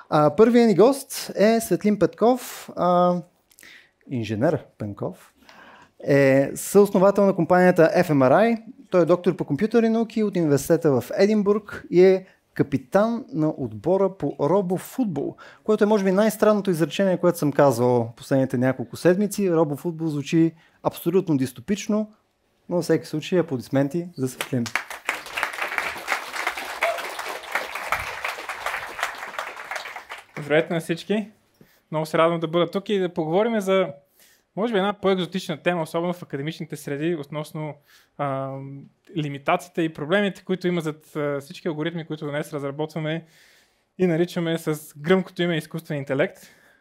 Първият ни гост е Светлин Петков, инженер Пенков. Е съосновател на компанията FMRI. Той е доктор по компютърни науки от университета в Единбург и е капитан на отбора по робофутбол, което е може би най-странното изречение, което съм казвал последните няколко седмици. Робофутбол звучи абсолютно дистопично, но във всеки случай аплодисменти за Светлин. Здравейте на всички! Много се радвам да бъда тук и да поговорим за, може би, една по-екзотична тема, особено в академичните среди, относно лимитациите и проблемите, които има зад всички алгоритми, които днес разработваме и наричаме с гръмкото име изкуствен интелект.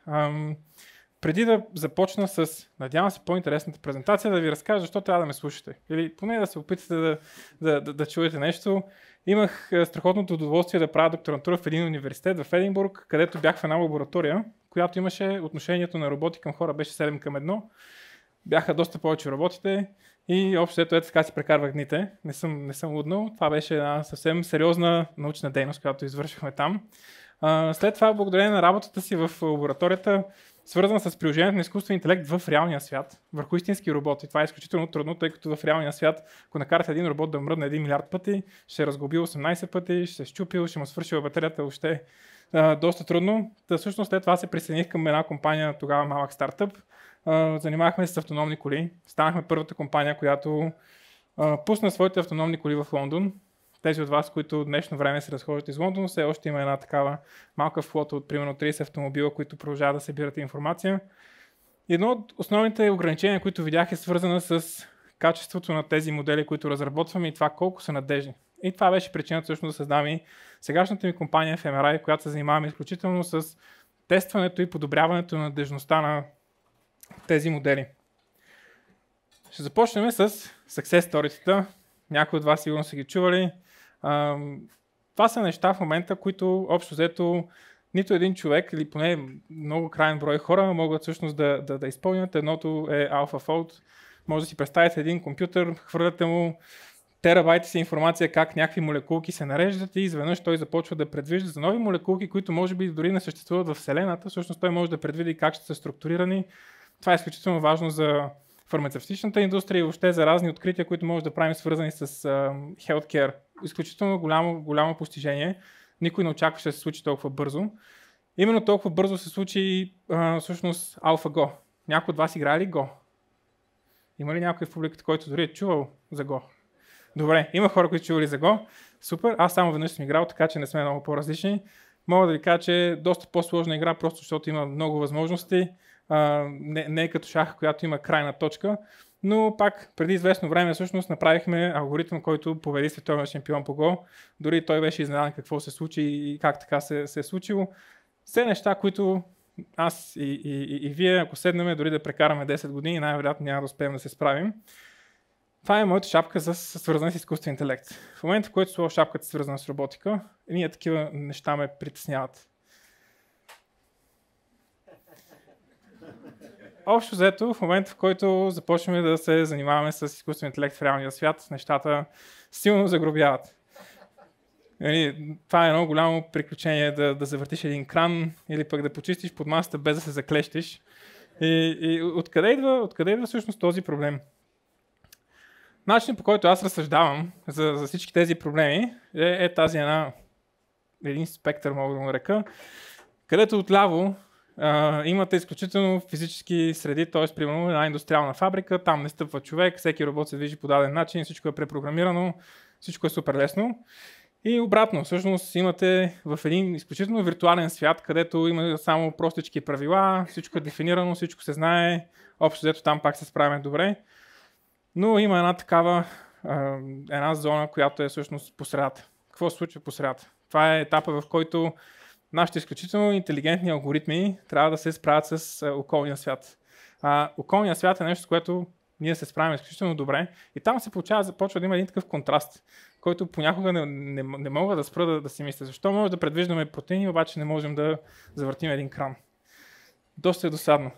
Преди да започна с, надявам се, по-интересната презентация, да ви разкажа защо трябва да ме слушате. Или поне да се опитате да чуете нещо. Имах страхотното удоволствие да правя докторантура в един университет в Единбург, където бях в една лаборатория, която имаше отношението на роботи към хора, беше 7 към 1. Бяха доста повече роботите и общо ето така си прекарвах дните. Не съм луднал. Това беше една съвсем сериозна научна дейност, която извършихме там. След това, благодарение на работата си в лабораторията, свързана с приложението на изкуствен интелект в реалния свят, върху истински роботи. Това е изключително трудно, тъй като в реалния свят, ако накарате един робот да мръдне 1 милиард пъти, ще е разглобил 18 пъти, ще се счупил, ще му свършила батерията, въобще доста трудно. Всъщност след това се присъединих към една компания, тогава малък стартъп. Занимавахме се с автономни коли. Станахме първата компания, която пусна своите автономни коли в Лондон. Тези от вас, които в днешно време се разхождат из Лондон, все още има една такава малка флота от примерно 30 автомобила, които продължават да събират информация. И едно от основните ограничения, които видях, е свързано с качеството на тези модели, които разработваме и това колко са надежни. И това беше причината всъщност да създам и сегашната ми компания FMRI, която се занимаваме изключително с тестването и подобряването на надежността на тези модели. Ще започнем с success story-тата. Някои от вас сигурно са ги чували. Това са неща в момента, които общо взето нито един човек или поне много крайен брой хора могат всъщност да изпълнят. Едното е AlphaFold. Може да си представите един компютър, хвърляте му терабайти си информация как някакви молекулки се нареждат и изведнъж той започва да предвижда за нови молекулки, които може би дори не съществуват в Вселената. Всъщност той може да предвиди как ще са структурирани. Това е изключително важно за фармацевтичната индустрия и въобще за разни открития, които може да правим свързани с healthcare. Изключително голямо постижение. Никой не очакваше да се случи толкова бързо. Именно толкова бързо се случи всъщност AlphaGo. Някой от вас играе ли Go? Има ли някой в публиката, който дори е чувал за Go? Добре, има хора, които чували за Go. Супер, аз само веднъж съм играл, така че не сме много по-различни. Мога да ви кажа, че е доста по-сложна игра, просто защото има много възможности. Не е като шах, която има крайна точка, но пак преди известно време всъщност направихме алгоритъм, който победи световния шампион по Go. Дори той беше изненадан какво се случи и как така се е случило. Все неща, които аз и вие, ако седнем дори да прекараме 10 години, най-вероятно няма да успеем да се справим. Това е моята шапка свързана с изкуствен интелект. В момента, в който сложа шапката свързана с роботика, ние такива неща ме притесняват. Общо взето, в момента, в който започваме да се занимаваме с изкуствен интелект в реалния свят, нещата силно загробяват. Това е едно голямо приключение да завъртиш един кран или пък да почистиш под масата без да се заклещиш. И откъде идва всъщност този проблем? Начинът, по който аз разсъждавам за всички тези проблеми е тази един спектър, мога да го нарека, където отляво имате изключително физически среди, т.е. примерно една индустриална фабрика, там не стъпва човек, всеки робот се движи по даден начин, всичко е препрограмирано, всичко е супер лесно. И обратно, всъщност имате в един изключително виртуален свят, където има само простички правила, всичко е дефинирано, всичко се знае, общо взето там пак се справяме добре. Но има една зона, която е всъщност по средата. Какво се случва по средата? Това е етапа, в който нашите изключително интелигентни алгоритми трябва да се справят с околния свят. Околният свят е нещо, с което ние се справим изключително добре и там се започва да има един такъв контраст, който понякога не мога да спра да си мисля. Защо може да предвиждаме протеини, обаче не можем да завъртим един кран? Доста е досадно.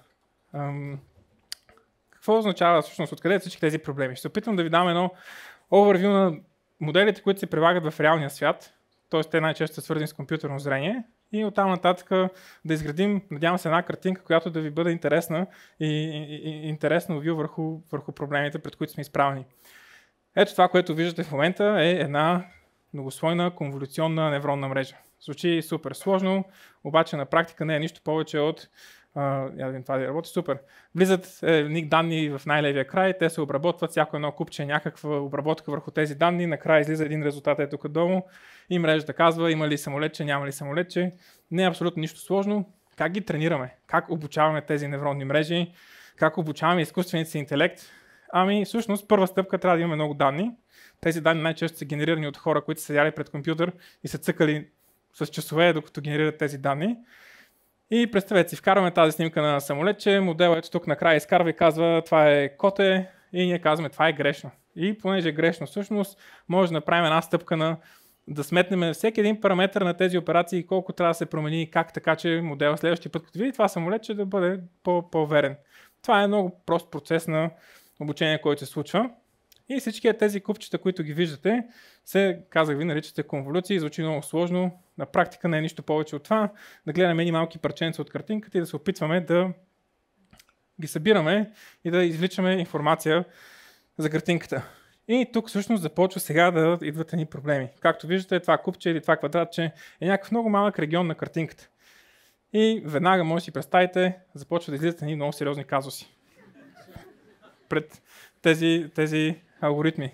Какво означава всъщност? Откъде всички тези проблеми? Ще се опитам да ви дам едно overview на моделите, които се прилагат в реалния свят. Т.е. те най-често са свързани с компютърно зрение и оттам нататък да изградим, надявам се, една картинка, която да ви бъде интересна и интересно вю върху проблемите, пред които сме изправени. Ето това, което виждате в момента е една многослойна конволюционна невронна мрежа. Звучи супер сложно, обаче на практика не е нищо повече от това да работи супер. Влизат данни в най-левия край, те се обработват, всяко едно купче, някаква обработка върху тези данни, накрая излиза един резултат ето тук долу и мрежата казва има ли самолетче, няма ли самолетче. Не е абсолютно нищо сложно. Как ги тренираме? Как обучаваме тези невронни мрежи? Как обучаваме изкуственият си интелект? Ами всъщност първа стъпка трябва да имаме много данни. Тези данни най-често са генерирани от хора, които са седяли пред компютър и са цъкали с часове, докато генерират тези данни. И представете си, вкарваме тази снимка на самолетче, моделът ето тук накрая изкарва и казва това е коте и ние казваме това е грешно. И понеже е грешно всъщност, може да направим една стъпка да сметнем всеки един параметр на тези операции, колко трябва да се промени и как, така че модел следващия път, като види това самолетче, да бъде по-верен. Това е много прост процес на обучение, който се случва. И всички тези купчета, които ги виждате, казах ви, наричате конволюции, звучи много сложно. На практика не е нищо повече от това. Да гледаме едни малки парченца от картинката и да се опитваме да ги събираме и да извличаме информация за картинката. И тук всъщност започва сега да идват едни проблеми. Както виждате, това купче или това квадратче е някакъв много малък регион на картинката. И веднага може да си представите, започва да излизат едни много сериозни казуси пред тези алгоритми.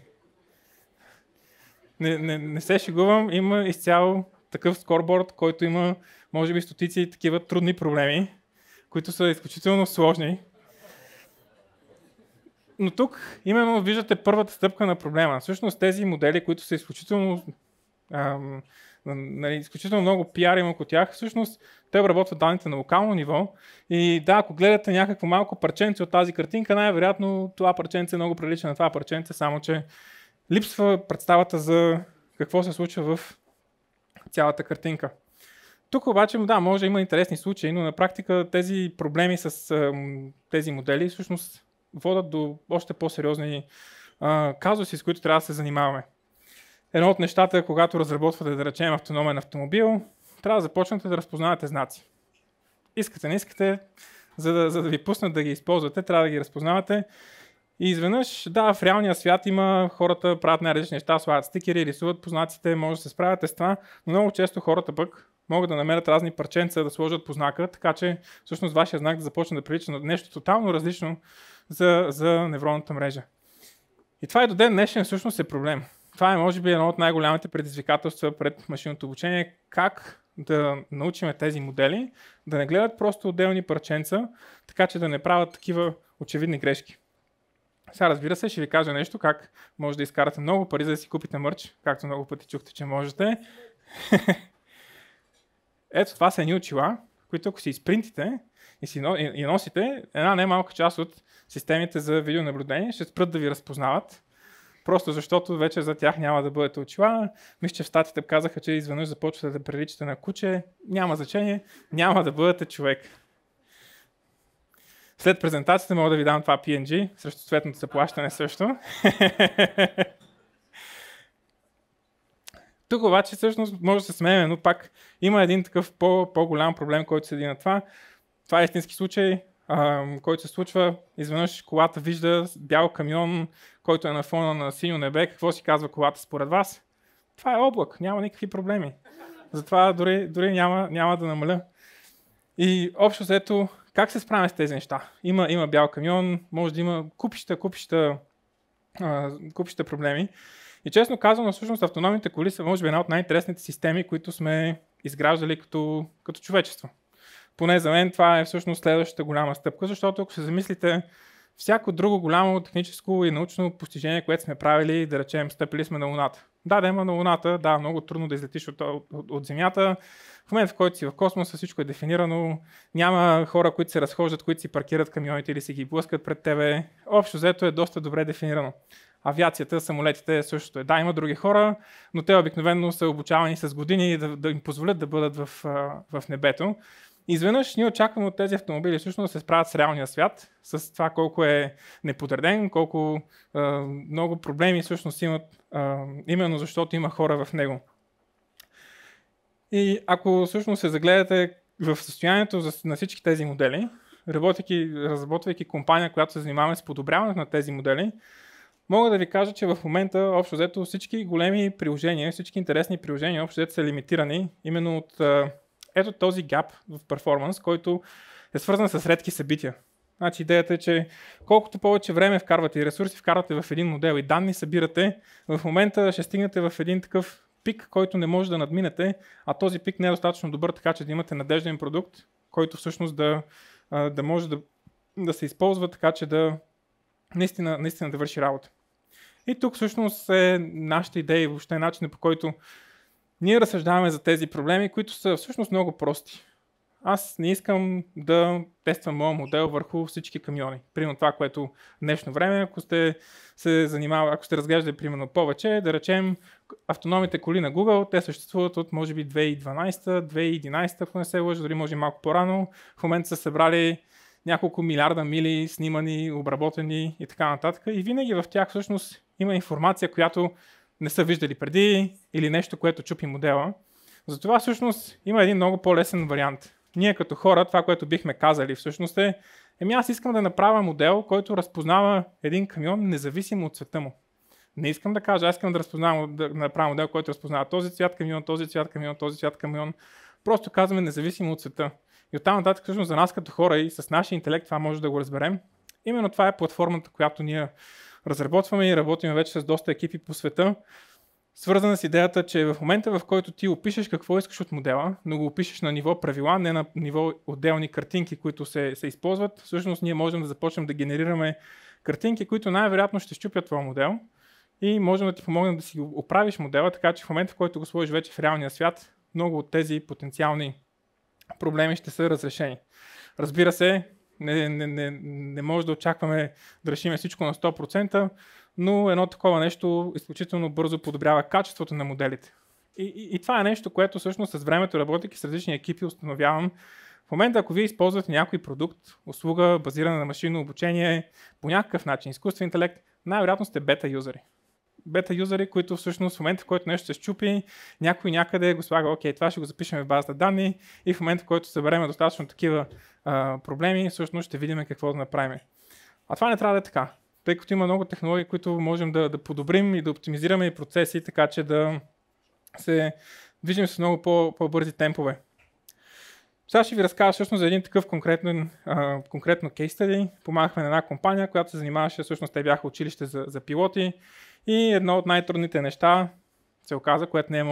Не се шегувам, има изцяло такъв скорборд, който има може би стотици такива трудни проблеми, които са изключително сложни. Но тук именно виждате първата стъпка на проблема. Всъщност тези модели, които са изключително изключително много пиар има около тях, всъщност те обработват данните на локално ниво и да, ако гледате някакво малко парченце от тази картинка, най-вероятно това парченце е много прилича на това парченце, само че липсва представата за какво се случва в цялата картинка. Тук обаче, да, може да има интересни случаи, но на практика тези проблеми с тези модели всъщност водят до още по-сериозни казуси, с които трябва да се занимаваме. Едно от нещата, когато разработвате, да речем, автономен автомобил, трябва да започнете да разпознавате знаци. Искате, не искате, за да ви пуснат да ги използвате, трябва да ги разпознавате. И изведнъж, да, в реалния свят има хората правят най-различни неща, слагат стикери, рисуват познаците, може да се справяте с това, но много често хората пък могат да намерят разни парченца да сложат по знака, така че всъщност вашия знак да започне да прилича на нещо тотално различно за невронната мрежа. И това и до ден днешен всъщност е проблем. Това е може би едно от най-голямите предизвикателства пред машинното обучение, как да научим тези модели, да не гледат просто отделни парченца, така че да не правят такива очевидни грешки. Сега разбира се, ще ви кажа нещо, как може да изкарате много пари, за да си купите мърч, както много пъти чухте, че можете. Ето това са едни очила, които ако си изпринтите и носите, една немалка част от системите за видеонаблюдение ще спрат да ви разпознават, просто защото вече за тях няма да бъдете очила. Мисля, че в статите казаха, че изведнъж започвате да приличате на куче. Няма значение, няма да бъдете човек. След презентацията мога да ви дам това PNG, срещу цветното заплащане също. Тук обаче всъщност може да се смеем, но пак има един такъв по-голям проблем, който седи на това. Това е истински случай, който се случва. Изведнъж колата вижда бял камион, който е на фона на синьо небе. Какво си казва колата според вас? Това е облак, няма никакви проблеми. Затова дори няма да намаля. И общо взето, как се справяме с тези неща? Има бял камион, може да има купища проблеми. И честно казвам, всъщност автономните коли са може би една от най-интересните системи, които сме изграждали като човечество. Поне за мен това е всъщност следващата голяма стъпка, защото ако се замислите, всяко друго голямо техническо и научно постижение, което сме правили, да речем, стъпили сме на Луната. Да, има на Луната, да, много трудно да излетиш от Земята. В момента, в който си в космоса, всичко е дефинирано, няма хора, които се разхождат, които си паркират камионите или си ги блъскат пред тебе. Общо взето е доста добре дефинирано. Авиацията, самолетите същото е. Да, има други хора, но те обикновено са обучавани с години да им позволят да бъдат в небето. Изведнъж ние очакваме от тези автомобили всъщност да се справят с реалния свят, с това колко е неподреден, колко много проблеми всъщност имат, именно защото има хора в него. И ако всъщност се загледате в състоянието на всички тези модели, разработвайки компания, която се занимава с подобряването на тези модели, мога да ви кажа, че в момента общо взето всички големи приложения, всички интересни приложения общо взето са лимитирани именно от ето този гап в перформанс, който е свързан с редки събития. Значи идеята е, че колкото повече време вкарвате и ресурси вкарвате в един модел и данни събирате, в момента ще стигнете в един такъв пик, който не може да надминете, а този пик не е достатъчно добър, така че да имате надежден продукт, който всъщност да може да се използва така, че да наистина да върши работа. И тук всъщност е нашата идея и въобще начинът, по който ние разсъждаваме за тези проблеми, които са всъщност много прости. Аз не искам да тествам моя модел върху всички камиони. Примерно това, което в днешно време, ако сте разглеждали примерно повече, да речем автономните коли на Google, те съществуват от може би 2012-2011, ако не се лъжа, дори може малко по-рано. В момента са събрали няколко милиарда мили снимани, обработени и така нататък. И винаги в тях всъщност има информация, която не са виждали преди или нещо, което чупи модела. Затова всъщност има един много по-лесен вариант. Ние като хора, това, което бихме казали всъщност е, аз искам да направя модел, който разпознава един камион независимо от цвета му. Не искам да кажа, аз искам да направя модел, който разпознава този цвят камион, този цвят камион, този цвят камион. Просто казваме независимо от цвета. И оттам нататък всъщност за нас като хора и с нашия интелект това може да го разберем. Именно това е платформата, която ние разработваме и работим вече с доста екипи по света. Свързана с идеята, че в момента, в който ти опишеш какво искаш от модела, но го опишеш на ниво правила, не на ниво отделни картинки, които се използват, всъщност ние можем да започнем да генерираме картинки, които най-вероятно ще щупят твоя модел и можем да ти помогнем да си оправиш модела, така че в момента, в който го сложиш вече в реалния свят, много от тези потенциални проблеми ще са разрешени. Разбира се, не може да очакваме да решим всичко на 100%, но едно такова нещо изключително бързо подобрява качеството на моделите. И това е нещо, което всъщност с времето, работейки с различни екипи, установявам. В момента, ако вие използвате някой продукт, услуга, базирана на машинно обучение, по някакъв начин, изкуствен интелект, най-вероятно сте бета-юзери. Бета-юзери, които всъщност в момента, в който нещо се щупи, някой някъде го слага, окей, това ще го запишем в базата данни и в момента, в който съберем достатъчно такива проблеми, всъщност ще видим какво да направим. А това не трябва да е така, тъй като има много технологии, които можем да подобрим и да оптимизираме и процеси, така че да се движим с много по-бързи темпове. Сега ще ви разкажа всъщност за един такъв конкретно кейс стади. Помагахме на една компания, която се занимаваше, всъщност те бяха училище за пилоти и едно от най-трудните неща се оказа, което не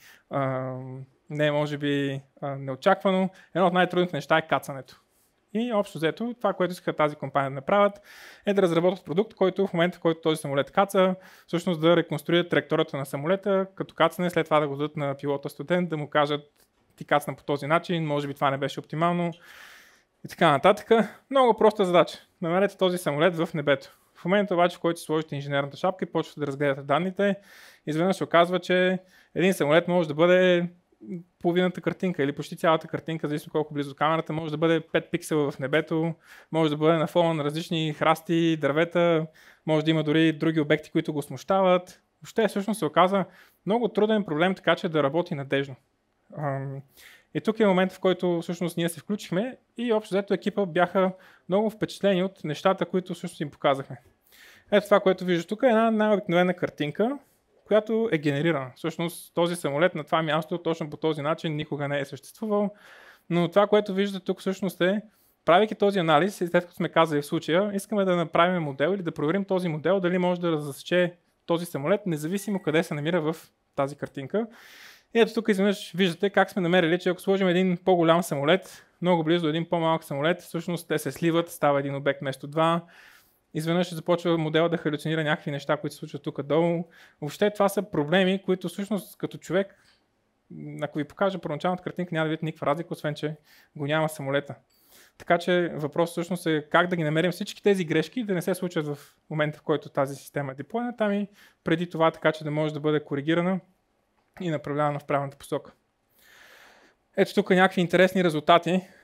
е може би неочаквано, едно от най-трудните неща е кацането. И общо взето, това, което искаха тази компания да направят, е да разработят продукт, който в момента, в който този самолет каца, всъщност да реконструират траекторията на самолета, като кацане, след това да го дадат на пилота студент, да му кажат ти кацна по този начин, може би това не беше оптимално и така нататък. Много проста задача. Намерете този самолет в небето. В момента обаче, в който сложите инженерната шапка и почвате да разгледате данните, изведнъж се оказва, че един самолет може да бъде половината картинка или почти цялата картинка, зависимо колко близо до камерата, може да бъде 5 пиксела в небето, може да бъде на фона на различни храсти, дървета, може да има дори други обекти, които го смущават. Въобще всъщност се оказа много труден проблем, така че да работи надежно. И тук е момент, в който всъщност ние се включихме и общо взето екипа бяха много впечатлени от нещата, които всъщност им показахме. Ето това, което виждаш тук е една най-обикновена картинка, която е генерирана. Всъщност този самолет на това място точно по този начин никога не е съществувал, но това, което виждате тук всъщност е, правейки този анализ, и след като сме казали в случая, искаме да направим модел или да проверим този модел, дали може да разсече този самолет, независимо къде се намира в тази картинка. И ето тук изведнъж виждате как сме намерили, че ако сложим един по-голям самолет, много близо до един по-малък самолет, всъщност те се сливат, става един обект вместо два. Изведнъж започва модела да халюцинира някакви неща, които се случват тук долу. Въобще това са проблеми, които всъщност като човек, ако ви покажа първоначалната картинка, няма да видите никаква разлика, освен че го няма самолета. Така че въпрос всъщност е как да ги намерим всички тези грешки, да не се случат в момента, в който тази система е деплойна там и преди това, така че да може да бъде коригирана и направлявана в правилната посока. Ето тук някакви интересни резултати.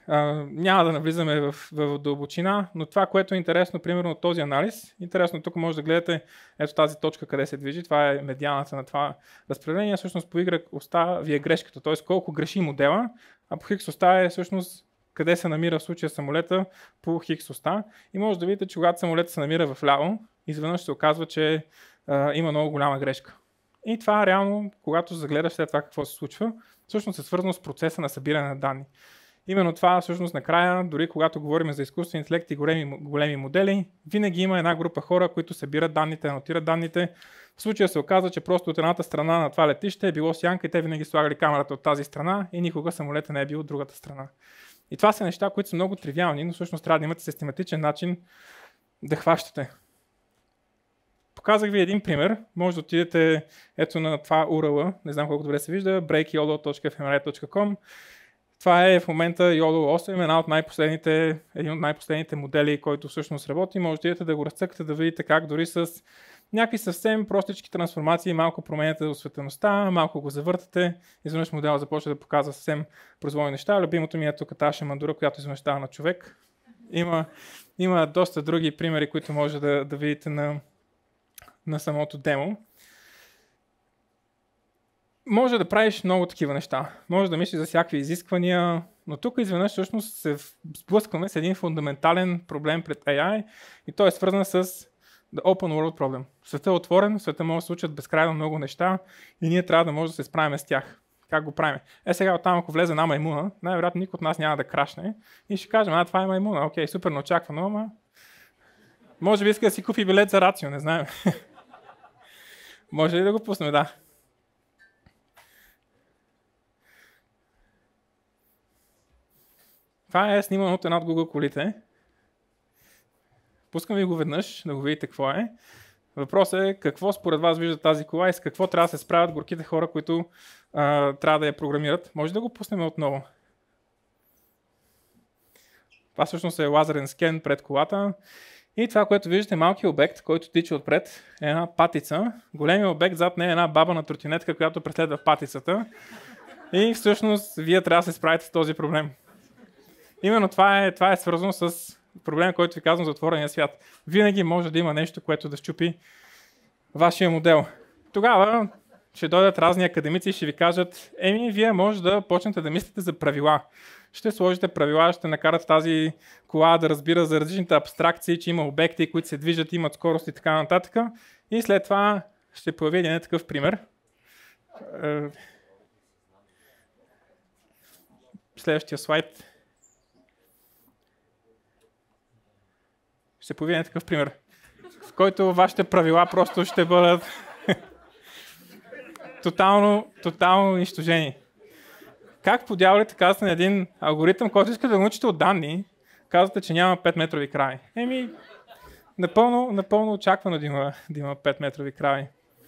Няма да навлизаме в дълбочина, но това, което е интересно, примерно от този анализ, интересно тук може да гледате ето тази точка, къде се движи, това е медианата на това разпределение, всъщност по Y оста ви е грешката, т.е. колко греши модела, а по X оста е всъщност къде се намира в случая самолета по X оста. И може да видите, че когато самолетът се намира в ляво, изведнъж се оказва, че има много голяма грешка. И това реално, когато загледаш след това какво се случва, всъщност е свързано с процеса на събиране на данни. Именно това всъщност накрая, дори когато говорим за изкуствен интелект и големи модели, винаги има една група хора, които събират данните, анотират данните. В случая се оказва, че просто от едната страна на това летище е било сянка и те винаги слагали камерата от тази страна и никога самолета не е бил от другата страна. И това са неща, които са много тривиални, но всъщност трябва да имате систематичен начин да хващате. Показах ви един пример. Може да отидете ето на това URL, не знам колко добре се вижда, breakyolo.fmri.com. Това е в момента YOLO 8, един от най-последните модели, който всъщност работи. Може да идете да го разцъкате, да видите как дори с някакви съвсем простички трансформации, малко променяте осветеността, малко го завъртате, изведнъж моделът започва да показва съвсем произволни неща. Любимото ми е тук тази шамандура, която изведнъж става на човек. Има доста други примери, които може да видите на самото демо. Може да правиш много такива неща. Може да мислиш за всякакви изисквания, но тук изведнъж всъщност се сблъскваме с един фундаментален проблем пред AI и той е свързан с the open world problem. Светът е отворен, света може да се случат безкрайно много неща и ние трябва да може да се справим с тях. Как го правим? Сега оттам, ако влезе една маймуна, най-вероятно никой от нас няма да крашне и ще кажем, това е маймуна, окей, супер неочаквано, ама може би иска да си купи билет за рацио, не знаем. Може ли да го пуснем, да. Това е снимано от една от Google колите. Пускам ви го веднъж, да го видите какво е. Въпросът е какво според вас вижда тази кола и с какво трябва да се справят горките хора, които трябва да я програмират. Може да го пуснем отново. Това всъщност е лазерен скен пред колата. И това, което виждате, малкият обект, който тича отпред, е една патица. Големият обект зад нея е една баба на тротинетка, която преследва патицата. И всъщност вие трябва да се справите с този проблем. Именно това е свързано с проблема, който ви казвам за отворения свят. Винаги може да има нещо, което да щупи вашия модел. Тогава ще дойдат разни академици и ще ви кажат, вие може да почнете да мислите за правила. Ще сложите правила, ще накарате тази кола да разбира за различните абстракции, че има обекти, които се движат, имат скорост и така нататък. И след това ще появи един такъв пример. Следващия слайд. Ще появи такъв пример, в който вашите правила просто ще бъдат тотално унищожени. Как по дяволите казвате на един алгоритъм, който иска да научите от данни, казвате, че няма 5-метрови краи? Напълно очаквано да има 5-метрови краи.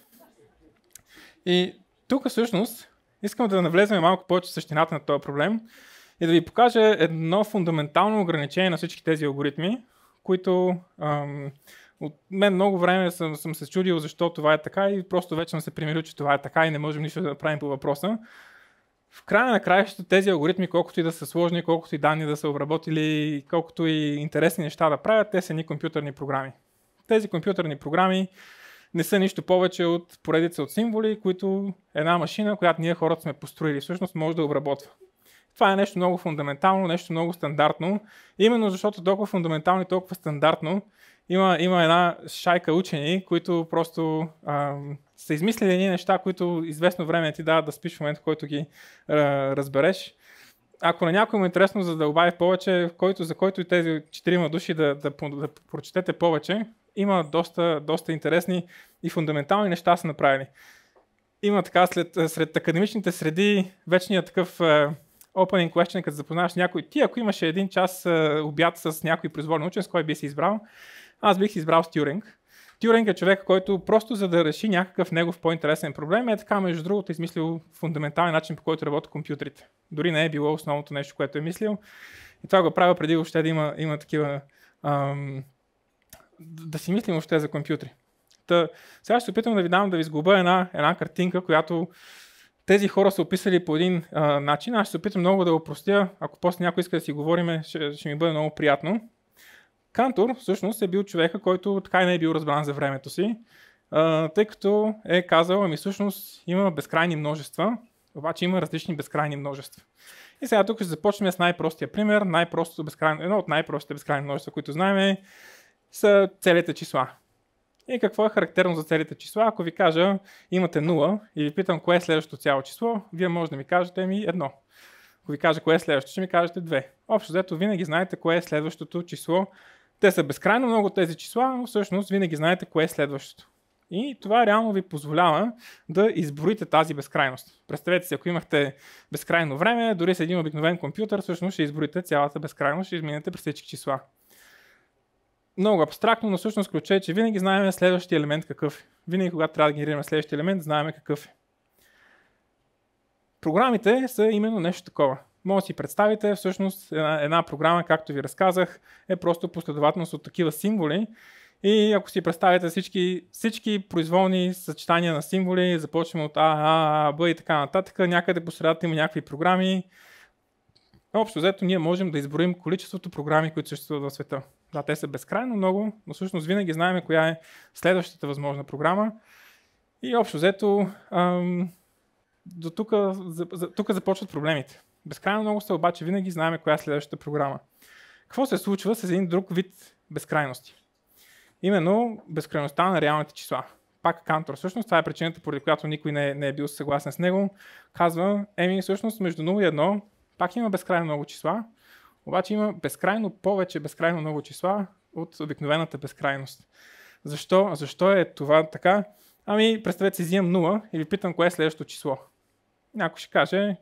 И тук всъщност искам да навлезем малко повече в същината на този проблем и да ви покажа едно фундаментално ограничение на всички тези алгоритми, които от мен много време съм се чудил защо това е така и просто вече съм се примирил, че това е така и не можем нищо да направим по въпроса. В края на краищата тези алгоритми, колкото и да са сложни, колкото и данни да са обработили, колкото и интересни неща да правят, те са ни компютърни програми. Тези компютърни програми не са нищо повече от поредица от символи, които една машина, която ние хората сме построили, всъщност може да обработва. Това е нещо много фундаментално, нещо много стандартно. Именно защото толкова фундаментално и толкова стандартно има една шайка учени, които просто са измислили едни неща, които известно време ти дават да спиш в момента, в който ги разбереш. Ако на някой му е интересно за да добави повече, за който и тези 4 души да прочетете повече, има доста интересни и фундаментални неща са направили. Има така сред академичните среди вечният такъв opening question, като запознаваш някой. Ти, ако имаше един час обяд с някой произволен учен, с кой би си избрал? Аз бих си избрал с Тюринг. Тюринг е човек, който просто за да реши някакъв негов по-интересен проблем е така, между другото, измислил фундаментален начин, по който работят компютрите. Дори не е било основното нещо, което е мислил. И това го правя преди въобще да има такива... да си мислим въобще за компютри. Сега ще се опитам да ви дам да ви сглоба една картинка, която тези хора са описали по един начин. Аз ще се опитам много да го простя. Ако после някой иска да си говорим, ще ми бъде много приятно. Кантор всъщност е бил човека, който така и не е бил разбран за времето си, тъй като е казал, ами всъщност има безкрайни множества, обаче има различни безкрайни множества. И сега тук ще започнем с най-простия пример. Едно от най-простите безкрайни множества, които знаем, са целите числа. И какво е характерно за целите числа? Ако ви кажа, имате 0 и ви питам кое е следващото цяло число, вие може да ми кажете 1. Ако ви кажа кое е следващото, ще ми кажете 2. Общо взето винаги знаете кое е следващото число. Те са безкрайно много тези числа, но всъщност винаги знаете кое е следващото. И това реално ви позволява да изброите тази безкрайност. Представете си, ако имахте безкрайно време, дори с един обикновен компютър, всъщност ще изброите цялата безкрайност, ще изминете през всички числа. Много абстрактно, но всъщност ключът е, че винаги знаем следващия елемент какъв е. Винаги, когато трябва да генерираме следващия елемент, знаем какъв е. Програмите са именно нещо такова. Може да си представите, всъщност една програма, както ви разказах, е просто последователност от такива символи. И ако си представите всички произволни съчетания на символи, започваме от А, Б и така нататък, някъде по средата има някакви програми. Общо взето ние можем да изброим количеството програми, които съществуват в света. Да, те са безкрайно много, но всъщност винаги знаем коя е следващата възможна програма. И общо взето до тук започват проблемите. Безкрайно много са, обаче винаги знаем коя е следващата програма. Какво се случва с един друг вид безкрайности? Именно безкрайността на реалните числа. Пак Кантор. Всъщност това е причината, поради която никой не е бил съгласен с него. Казва, всъщност между 0 и 1 пак има безкрайно много числа, обаче има безкрайно много числа от обикновената безкрайност. Защо е това така? Представете си, взимам 0 и ви питам кое е следващото число. Някой ще каже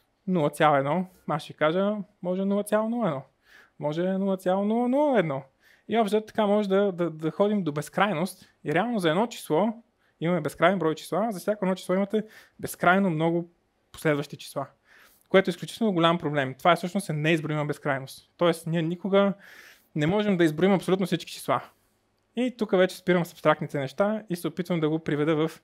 0,1, аз ще кажа може 0,01, може 0,001. И общо така може да ходим до безкрайност. И реално за едно число имаме безкрайен брой числа, за всяко едно число имате безкрайно много последващи числа. Което е изключително голям проблем. Това всъщност неизброима безкрайност. Тоест ние никога не можем да изброим абсолютно всички числа. И тук вече спирам с абстрактните неща и се опитвам да го приведа в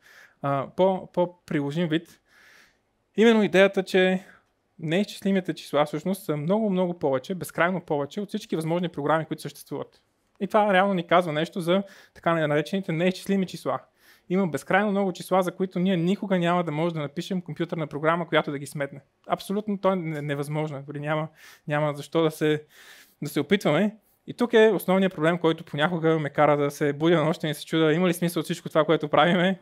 по-приложим вид. Именно идеята, че неизчислимите числа всъщност са много повече, безкрайно повече от всички възможни програми, които съществуват. И това реално ни казва нещо за така наречените неизчислими числа. Има безкрайно много числа, за които ние никога няма да можем да напишем компютърна програма, която да ги сметне. Абсолютно то е невъзможно. Дори няма защо да се опитваме. И тук е основният проблем, който понякога ме кара да се будя на нощта и се чуда, има ли смисъл от всичко това, което правиме.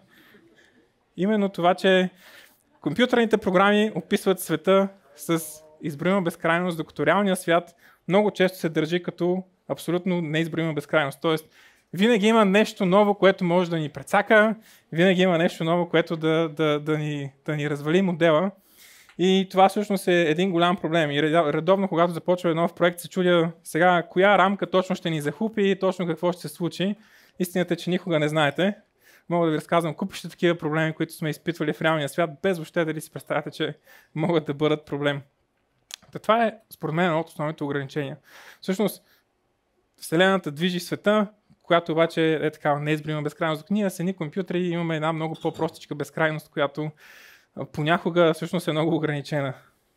Именно това, че компютърните програми описват света с изброима безкрайност, докато реалният свят много често се държи като абсолютно неизброима безкрайност. Тоест, винаги има нещо ново, което може да ни прецака, винаги има нещо ново, което да ни развали модела. И това всъщност е един голям проблем. И редовно, когато започва нов проект, се чудя сега коя рамка точно ще ни захупи, точно какво ще се случи. Истината е, че никога не знаете. Мога да ви разказвам купища такива проблеми, които сме изпитвали в реалния свят, без въобще дали си представяте, че могат да бъдат проблем. Това е, според мен, едно от основните ограничения. Всъщност, Вселената движи света, която обаче е такава неизброима безкрайност. Ние с едни компютри имаме една много по-простичка безкрайност, която понякога всъщност е много ограничена.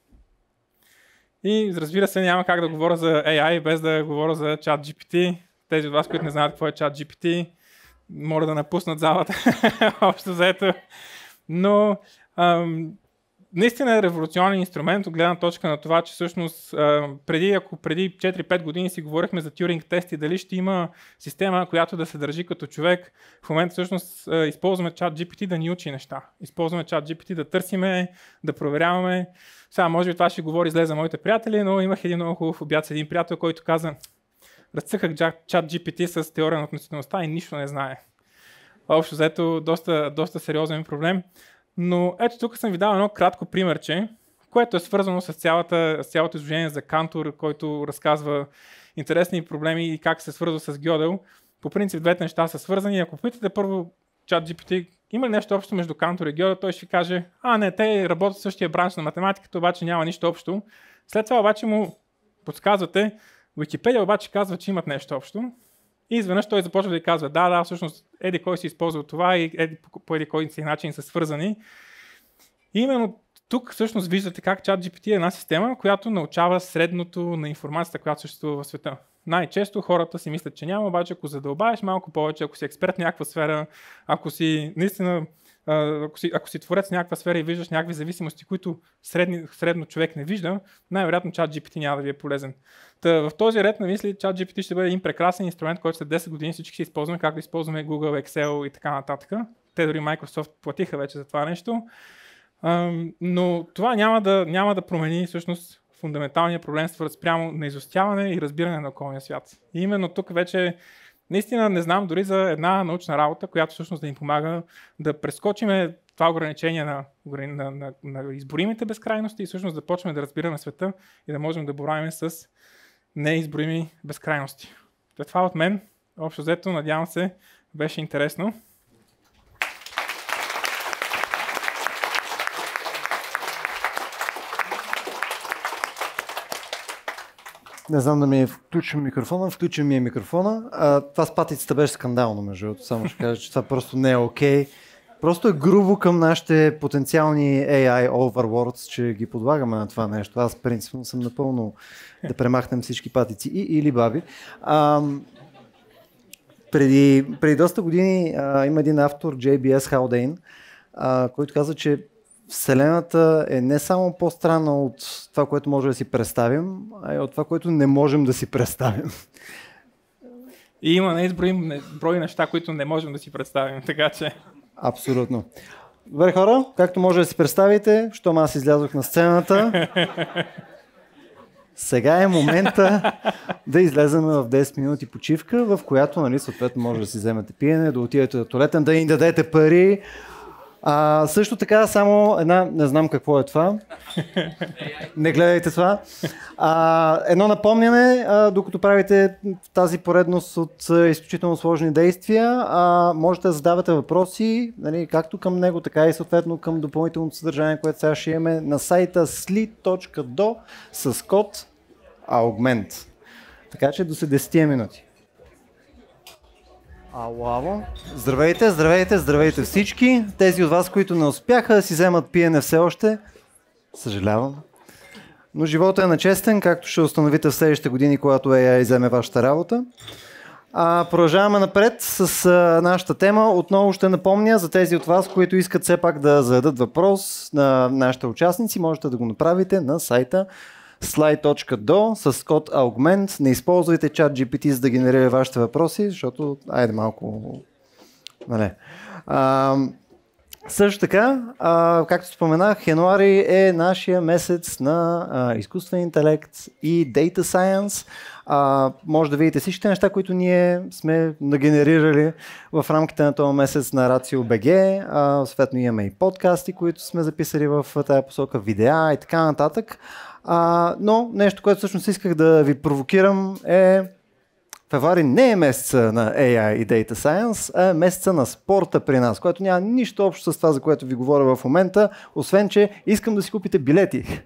И разбира се, няма как да говоря за AI без да говоря за ChatGPT. Тези от вас, които не знаят какво е ChatGPT, моля да напуснат залата. Общо заето. Но наистина е революционен инструмент от гледна точка на това, че всъщност преди 4-5 години си говорихме за Тюринг тести, дали ще има система, която да се държи като човек. В момента всъщност използваме ChatGPT да ни учи неща. Използваме ChatGPT да търсиме, да проверяваме. Сега може би това ще говори зле за моите приятели, но имах един много хубав обяд с един приятел, който каза: разцъках ChatGPT с теория на относителността и нищо не знае. Общо взето доста сериозен проблем. Но ето тук съм ви дал едно кратко примерче, което е свързано с цялото изложение за Кантор, който разказва интересни проблеми и как се свързва с Гьодел. По принцип двете неща са свързани. Ако питате първо ChatGPT, има ли нещо общо между Кантор и Гьодел, той ще ви каже: не, те работят в същия бранш на математиката, обаче няма нищо общо. След това обаче му подсказвате, Википедия обаче казва, че имат нещо общо. И изведнъж той започва да ви казва: да, всъщност еди кой си използва това и по еди кой си начин са свързани. И именно тук всъщност виждате как ChatGPT е една система, която научава средното на информацията, която съществува в света. Най-често хората си мислят, че няма, обаче ако задълбаеш малко повече, ако си експерт в някаква сфера, ако си наистина, ако си творец в някаква сфера и виждаш някакви зависимости, които средно човек не вижда, най-вероятно ChatGPT няма да ви е полезен. В този ред на мисли ChatGPT ще бъде един прекрасен инструмент, който след 10 години всички ще използваме, както използваме Google, Excel и така нататък. Те дори Microsoft платиха вече за това нещо. Но това няма да промени всъщност фундаменталния проблем спрямо на изостяване и разбиране на околния свят. И именно тук вече наистина не знам дори за една научна работа, която всъщност да ни помага да прескочиме това ограничение на изборимите безкрайности и всъщност да почнем да разбираме света и да можем да боравим с неизборими безкрайности. Това от мен. Общо взето, надявам се, беше интересно. Не знам да ми е включен микрофона. Включен ми е микрофона. Това с патицата беше скандално, между другото. Само ще кажа, че това просто не е окей. Просто е грубо към нашите потенциални AI overlords, че ги подлагаме на това нещо. Аз принципно съм напълно да премахнем всички патици или баби. Преди доста години има един автор, JBS Haldane, който каза, че Вселената е не само по-странна от това, което може да си представим, а и от това, което не можем да си представим. И има неизброим брой неща, които не можем да си представим, така че... Абсолютно. Добре, хора, както може да си представите, щом аз излязох на сцената, сега е момента да излезем в 10 минути почивка, в която, нали, съответно може да си вземете пиене, да отидете до туалета, да им дадете пари. Също така, само една, не знам какво е това, не гледайте това. Едно напомняне, докато правите тази поредност от изключително сложни действия, можете да задавате въпроси, нали, както към него, така и съответно към допълнителното съдържание, което сега ще имаме на сайта sli.do с код AUGMENT. Така че до след 10 минути. Ало. Здравейте всички. Тези от вас, които не успяха да си вземат пиене все още, съжалявам. Но животът е начестен, както ще установите в следващите години, когато AI вземе вашата работа. Продължаваме напред с нашата тема. Отново ще напомня за тези от вас, които искат все пак да зададат въпрос на нашите участници, можете да го направите на сайта slide.do с код AUGMENT. Не използвайте ChatGPT, за да генерира вашите въпроси, защото айде малко... Също така, както споменах, януари е нашия месец на изкуствен интелект и Data Science. Може да видите всичките неща, които ние сме нагенерирали в рамките на този месец на RACIO.BG. Съответно имаме и подкасти, които сме записали в тази посока, видеа и така нататък. Но нещо, което всъщност исках да ви провокирам е февруари не е месеца на AI и Data Science, а е месеца на спорта при нас, което няма нищо общо с това, за което ви говоря в момента, освен, че искам да си купите билети.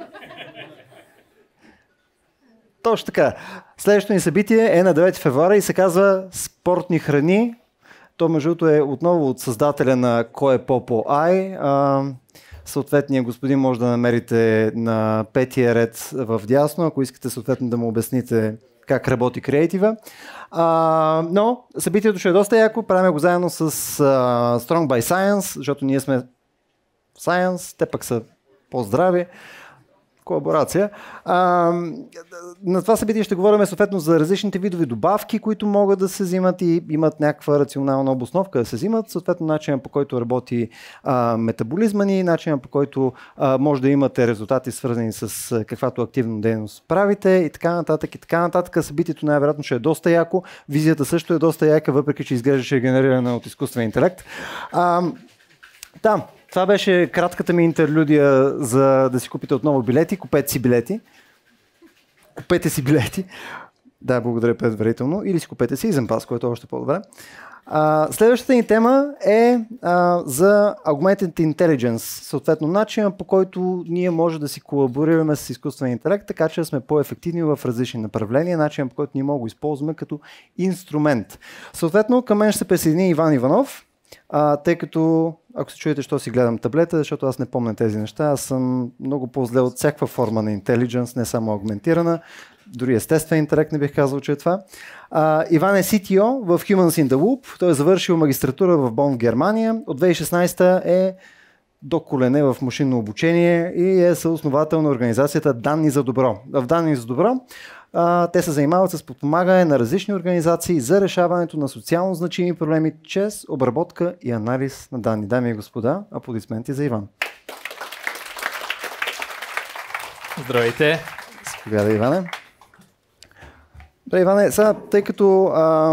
Точно така. Следващото ни събитие е на 9 февруари и се казва Спортни храни. То между другото е отново от създателя на Кой е По-По-Ай. Съответния господин може да намерите на петия ред в дясно, ако искате съответно да му обясните как работи креатива. Но събитието ще е доста яко, правим го заедно с Strong by Science, защото ние сме Science, те пък са по-здрави. Колаборация. На това събитие ще говорим съответно за различните видови добавки, които могат да се взимат и имат някаква рационална обосновка да се взимат. Съответно начинът, по който работи метаболизма ни, начинът, по който може да имате резултати свързани с каквато активна дейност правите и така нататък и така нататък. Събитието най-вероятно ще е доста яко. Визията също е доста яка, въпреки че изглеждаше генерирана от изкуствен интелект. Това беше кратката ми интерлюдия за да си купите отново билети. Купете си билети. Купете си билети. Да, благодаря предварително. Или си купете си Season Pass, което е още по-добре. Следващата ни тема е за Augmented Intelligence. Съответно, начинът, по който ние може да си колаборираме с изкуствен интелект, така че да сме по-ефективни в различни направления. Начинът, по който ние мога да използваме като инструмент. Съответно, към мен ще се присъедини Иван Иванов. Тъй като, ако се чуете, що си гледам таблета, защото аз не помня тези неща, аз съм много по-зле от всякаква форма на интелидженс, не само аугментирана, дори естествен интелект не бих казал, че е това. Иван е CTO в Humans in the Loop, той е завършил магистратура в Бон в Германия, от 2016 е до колене в машинно обучение и е съосновател на организацията Данни за добро. В Данни за добро те се занимават с подпомагане на различни организации за решаването на социално значими проблеми чрез обработка и анализ на данни. Дами и господа, аплодисменти за Иван. Здравейте! Заповядай, Иване. Добре, Иване, сега, тъй като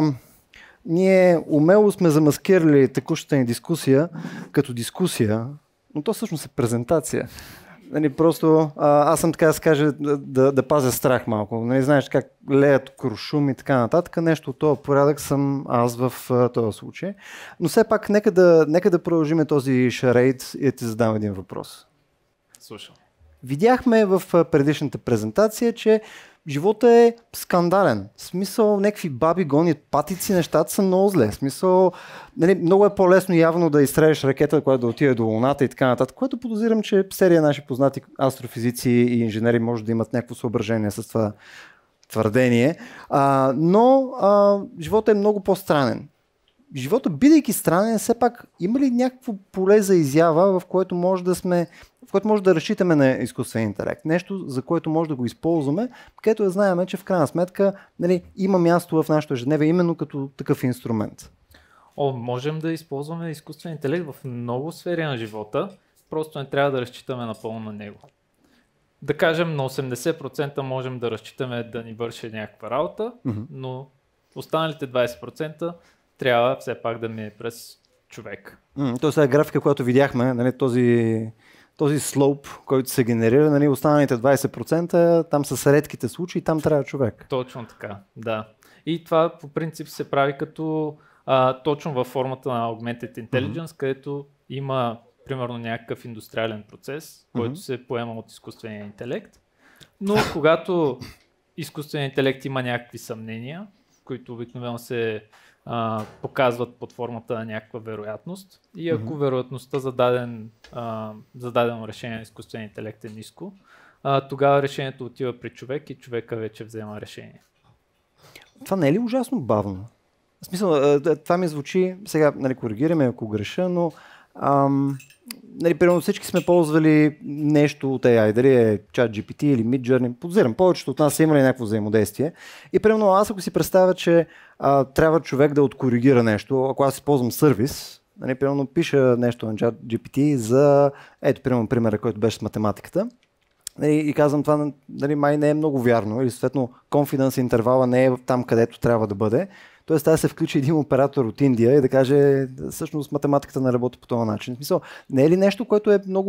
ние умело сме замаскирали текущата ни дискусия като дискусия, но то всъщност е презентация. Просто аз съм, така да се каже, да пазя страх малко. Знаеш как леят крушум и така нататък. Нещо от този порядък съм аз в този случай. Но все пак нека да продължим този шарейд и да ти задам един въпрос. Слушам. Видяхме в предишната презентация, че живота е скандален. В смисъл, някакви баби гонят патици, нещата са много зле. В смисъл, много е по-лесно явно да изстреляш ракета, която да отиде до Луната и така нататък, което подозирам, че серия наши познати астрофизици и инженери може да имат някакво съображение с това твърдение. Но живота е много по-странен. Живота, бидейки странен, все пак има ли някакво поле за изява, в което може да разчитаме на изкуствен интелект? Нещо, за което може да го използваме, където да знаем, че в крайна сметка има място в нашето ежедневие именно като такъв инструмент. Можем да използваме изкуствен интелект в много сфери на живота, просто не трябва да разчитаме напълно на него. Да кажем, на 80% можем да разчитаме да ни върши някаква работа, но останалите 20% трябва все пак да мине през човек. Тоест е графика, която видяхме, този слоуп, който се генерира, останалите 20%, там са редките случаи, там трябва човек. Точно така, да. И това по принцип се прави като точно във формата на Augmented Intelligence, където има примерно някакъв индустриален процес, който се поема от изкуствения интелект. Но когато изкуственият интелект има някакви съмнения, които обикновено се показват под формата на някаква вероятност, и ако вероятността за дадено решение на изкуствения интелект е ниско, тогава решението отива при човек и човека вече взема решение. Това не е ли ужасно бавно? В смисъл, това ми звучи, сега коригираме ако греша, но примерно всички сме ползвали нещо от AI, дали е ChatGPT или Midjourney, подозирам, повечето от нас са имали някакво взаимодействие. И примерно аз ако си представя, че трябва човек да откоригира нещо, ако аз използвам сервис, примерно пиша нещо на ChatGPT за, примерно примера, който беше с математиката, и казвам това, май не е много вярно, или съответно confidence интервала не е там, където трябва да бъде. Тоест, да се включи един оператор от Индия и да каже, всъщност математиката не работи по този начин. В смисъл, не е ли нещо, което е много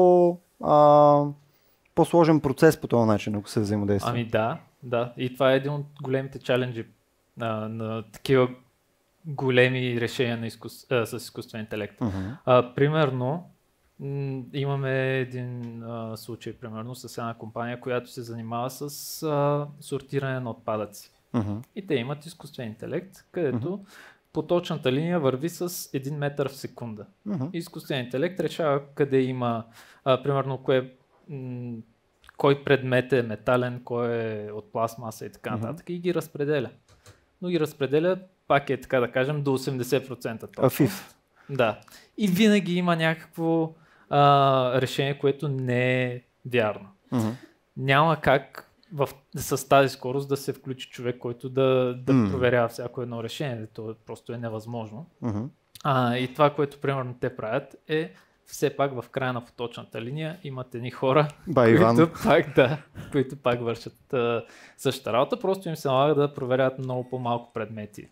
по-сложен процес по този начин, ако се взаимодейства? Да. И това е един от големите чаленджи на такива големи решения с изкуствен интелект. Примерно, имаме един случай, примерно, с една компания, която се занимава с сортиране на отпадъци. И те имат изкуствен интелект, където поточната линия върви с 1 метър в секунда. Изкуствен интелект решава къде има, примерно, кой предмет е метален, кой е от пластмаса и така нататък, и ги разпределя. Но ги разпределя, пак е така да кажем, до 80% точно. Да. И винаги има някакво решение, което не е вярно. Няма как с тази скорост да се включи човек, който да проверява всяко едно решение. То просто е невъзможно. И това, което примерно те правят, е все пак в края на поточната линия имат едни хора, които пак вършат същата работа. Просто им се налага да проверяват много по-малко предмети.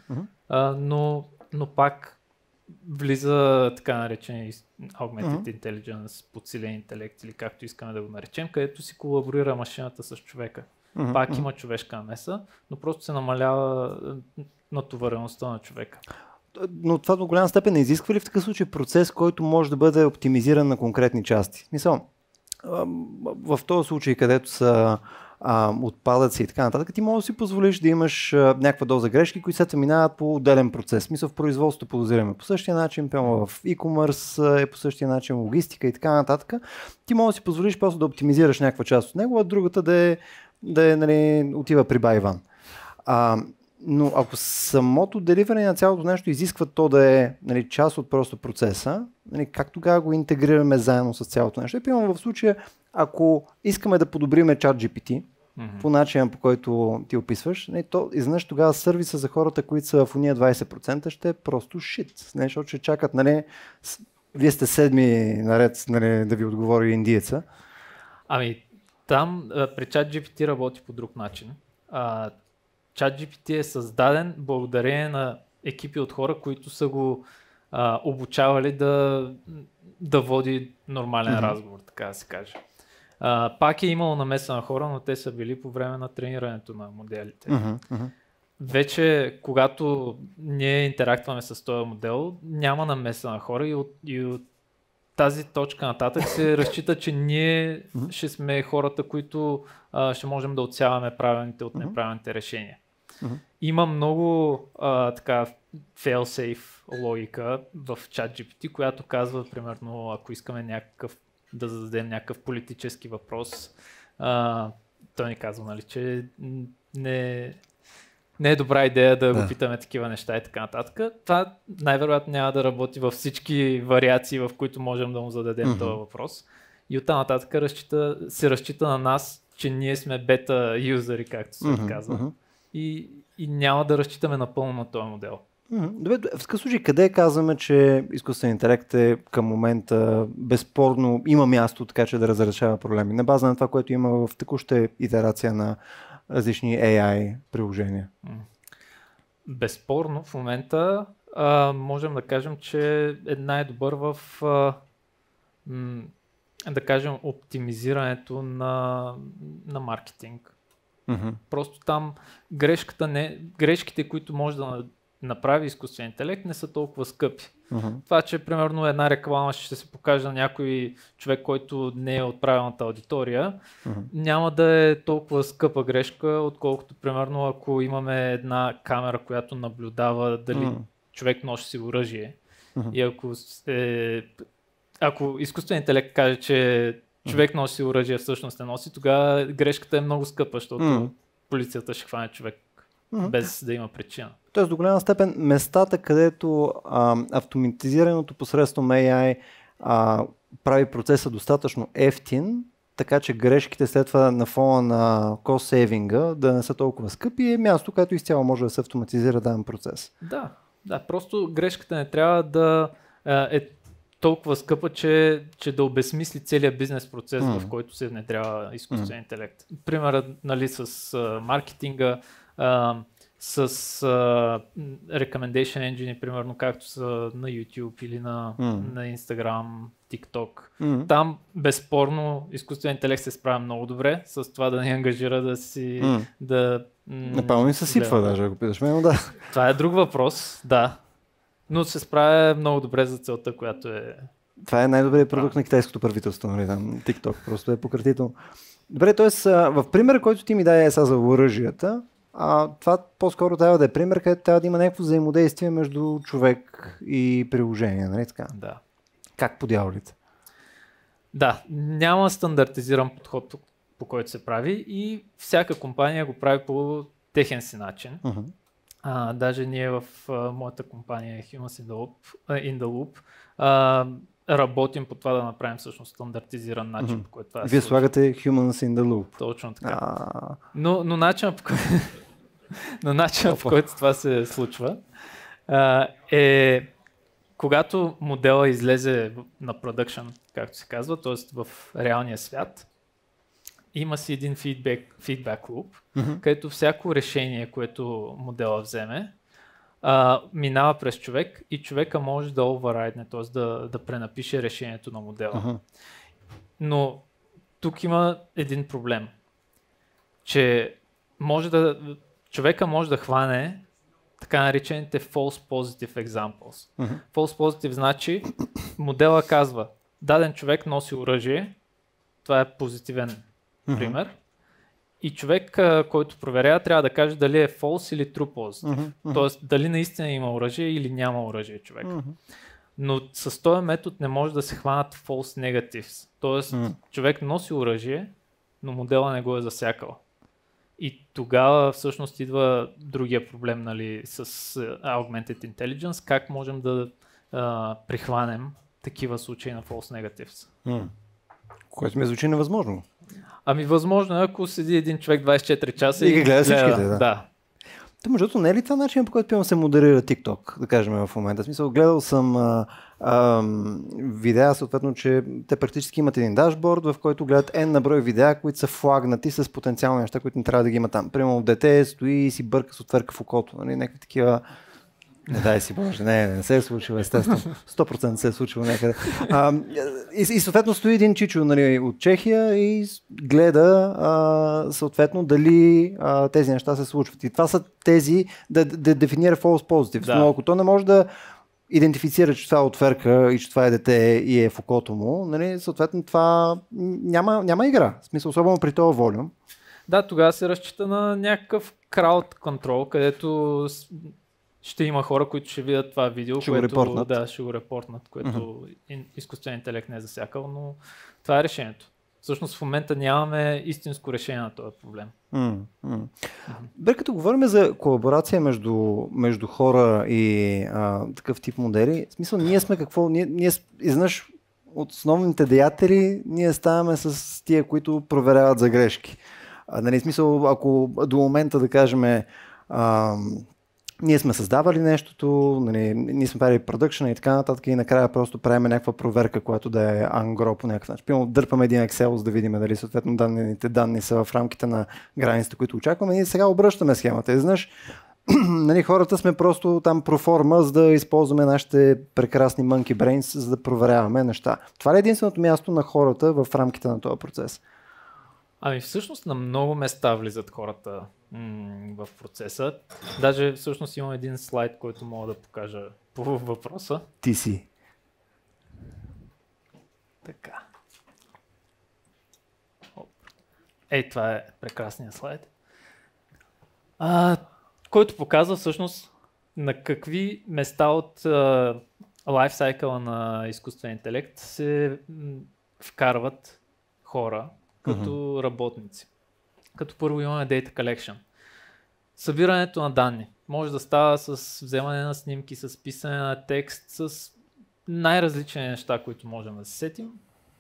Но пак влиза така наречен Augmented Intelligence, подсилен интелект или както искаме да го наречем, където си колаборира машината с човека. Пак има човешка намеса, но просто се намалява натовареността на човека. Но това до голяма степен не изисква ли в такъв случай процес, който може да бъде оптимизиран на конкретни части? Мисъл, в този случай, където са отпадъци и така нататък, ти можеш да си позволиш да имаш някаква доза грешки, които се минават по отделен процес. Смисъл в производството подозираме по същия начин, прямо в e-commerce е по същия начин, логистика и така нататък. Ти можеш да си позволиш просто да оптимизираш някаква част от него, а другата да е нали, отива при Байван. Но ако самото деливане на цялото нещо изисква то да е нали, част от просто процеса, нали, как тогава го интегрираме заедно с цялото нещо? Примерно в случая, ако искаме да подобриме ChatGPT по начина, по който ти описваш, нали, то изведнъж тогава сервиса за хората, които са в уния 20% ще е просто шит, нали, защото ще чакат, нали, вие сте седми наред нали, да ви отговори индиеца. Ами там при ChatGPT работи по друг начин. ChatGPT е създаден благодарение на екипи от хора, които са го обучавали да води нормален разговор, така да се каже. Пак е имало намеса на хора, но те са били по време на тренирането на моделите. Вече, когато ние интерактваме с този модел, няма намеса на хора и от тази точка нататък се разчита, че ние ще сме хората, които ще можем да отсяваме правилните от неправилните решения. Има много така fail-safe логика в ChatGPT, която казва, примерно, ако искаме да зададем някакъв политически въпрос, той ни казва, нали, че не е добра идея да го питаме такива неща и така нататък. Това най-вероятно няма да работи във всички вариации, в които можем да му зададем този въпрос. И оттам нататък се разчита на нас, че ние сме бета юзери, както се казва. И няма да разчитаме напълно на този модел. Добре, в такъв случай, къде казваме, че изкуствен интелект е към момента безспорно има място, така че да разрешава проблеми? На база на това, което има в текуща итерация на различни AI приложения. Безспорно, в момента можем да кажем, че е най-добър в да кажем оптимизирането на маркетинг. Просто там грешките, които може да направи изкуствен интелект, не са толкова скъпи. Това, че примерно една реклама ще се покаже на някой човек, който не е от правилната аудитория, няма да е толкова скъпа грешка, отколкото примерно ако имаме една камера, която наблюдава дали човек носи си оръжие. И ако изкуствен интелект каже, че човек носи оръжие, всъщност не носи, тогава грешката е много скъпа, защото полицията ще хване човек без да има причина. Тоест до голяма степен местата, където автоматизираното посредством AI прави процеса достатъчно ефтин, така че грешките след това на фона на cost-saving да не са толкова скъпи, е място, където изцяло може да се автоматизира даден процес. Да, просто грешката не трябва да е толкова скъпа, че да обезмисли целият бизнес процес, в който се внедрява изкуствен интелект. Примерът, нали, с маркетинга, с recommendation engine, примерно както са на YouTube или на Instagram, TikTok. Там безспорно изкуствен интелект се справя много добре с това да ни ангажира да си напълно ми съсипва даже, ако питаш мен, да. Това е друг въпрос, да. Но се справя много добре за целта, която е... Това е най-добрият продукт на китайското правителство, нали, там, TikTok, просто е пократително. Добре, т.е. в пример, който ти ми даде за оръжията, това по-скоро трябва да е пример, където трябва да има някакво взаимодействие между човек и приложение, нали така? Да. Как по дяволите? Да, няма стандартизиран подход, по който се прави и всяка компания го прави по техен си начин. Даже ние в моята компания Humans in the Loop работим по това да направим всъщност стандартизиран начин, по който това Вие слагате Humans in the Loop. Точно така. Но начинът по който това се случва е когато модела излезе на продъкшън, както се казва, т.е. в реалния свят, има си един feedback loop, където всяко решение, което модела вземе, минава през човек и човека може да override, т.е. да пренапише решението на модела. Но тук има един проблем, че човека може да хване така наречените false positive examples. False positive значи модела казва, даден човек носи оръжие, това е позитивен пример, И човек, който проверява, трябва да каже дали е false или true positive. Тоест, дали наистина има оръжие или няма оръжие човек. Но с този метод не може да се хванат false negatives. Тоест, човек носи оръжие, но модела не го е засякал. И тогава всъщност идва другия проблем, нали, с Augmented Intelligence. Как можем да прихванем такива случаи на false negatives? Което ми звучи невъзможно. Ами възможно е, ако седи един човек 24 часа и ги гледа всичките. Да. Та, между другото, не е ли това начин, по който се модерира TikTok, да кажем в момента? В смисъл, гледал съм видеа, съответно, че те практически имат един дашборд, в който гледат N на брой видеа, които са флагнати с потенциални неща, които не трябва да ги има там. Примерно, дете стои и си бърка с отверка в окото. Нали? Някакви такива... Не дай си Боже, не се е случило, естествено. 100% се е случило някъде. И съответно стои един чичо, нали, от Чехия и гледа съответно дали тези неща се случват. И това са тези да дефинира false positive. Да. Но ако то не може да идентифицира, че това е отверка и че това е дете и е в окото му, нали, съответно това няма игра. В смисъл, особено при този волюм. Да, тогава се разчита на някакъв crowd control, където ще има хора, които ще видят това видео, ще го репортнат, което изкуственият интелект не е засякал, но това е решението. Всъщност в момента нямаме истинско решение на този проблем. Като говорим за колаборация между хора и такъв тип модели, в смисъл ние сме какво? Ние изведнъж от основните деятели ние ставаме с тия, които проверяват за грешки. Нали, в смисъл, ако до момента да кажем ние сме създавали нещото, нали, ние сме правили продъкшена и така нататък и накрая просто правим някаква проверка, която да е ангро по някакъв начин. Пилно дърпаме един Excel, за да видим дали съответно данни са в рамките на границите, които очакваме. Ние сега обръщаме схемата. И знаеш, нали, хората сме просто там проформа, за да използваме нашите прекрасни monkey brains, за да проверяваме неща. Това е единственото място на хората в рамките на този процес. Ами всъщност на много места влизат хората в процеса. Даже всъщност имам един слайд, който мога да покажа по въпроса. Ти си. Така. Ей, това е прекрасният слайд. Който показва всъщност на какви места от лайфсайкъла на изкуствен интелект се вкарват хора като работници. Като първо имаме Data Collection. Събирането на данни. Може да става с вземане на снимки, с писане на текст, с най-различни неща, които можем да се сетим.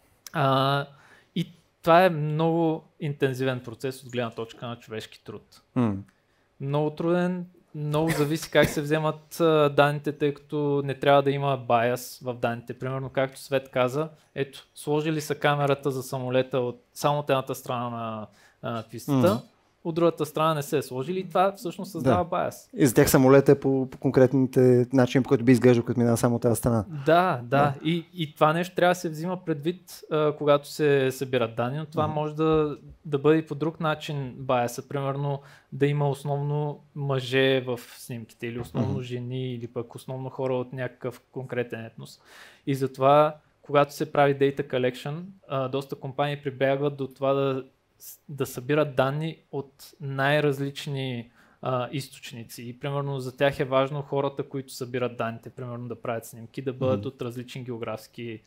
И това е много интензивен процес от гледна точка на човешки труд. Много труден, много зависи как се вземат данните, тъй като не трябва да има bias в данните. Примерно, както Свет каза, ето, сложили са камерата за самолета от само от едната страна на пистата, от другата страна не се е сложили и това всъщност създава bias. И за тях самолета е по конкретните начини, по който би изглеждал, като минава само от тази страна. Да. И това нещо трябва да се взима предвид, когато се събират данни, но това може да бъде по друг начин bias. Примерно да има основно мъже в снимките или основно жени или пък основно хора от някакъв конкретен етнос. И затова, когато се прави Data Collection, доста компании прибягват до това да събират данни от най-различни източници. И примерно за тях е важно хората, които събират данните, примерно да правят снимки, да бъдат от различни географски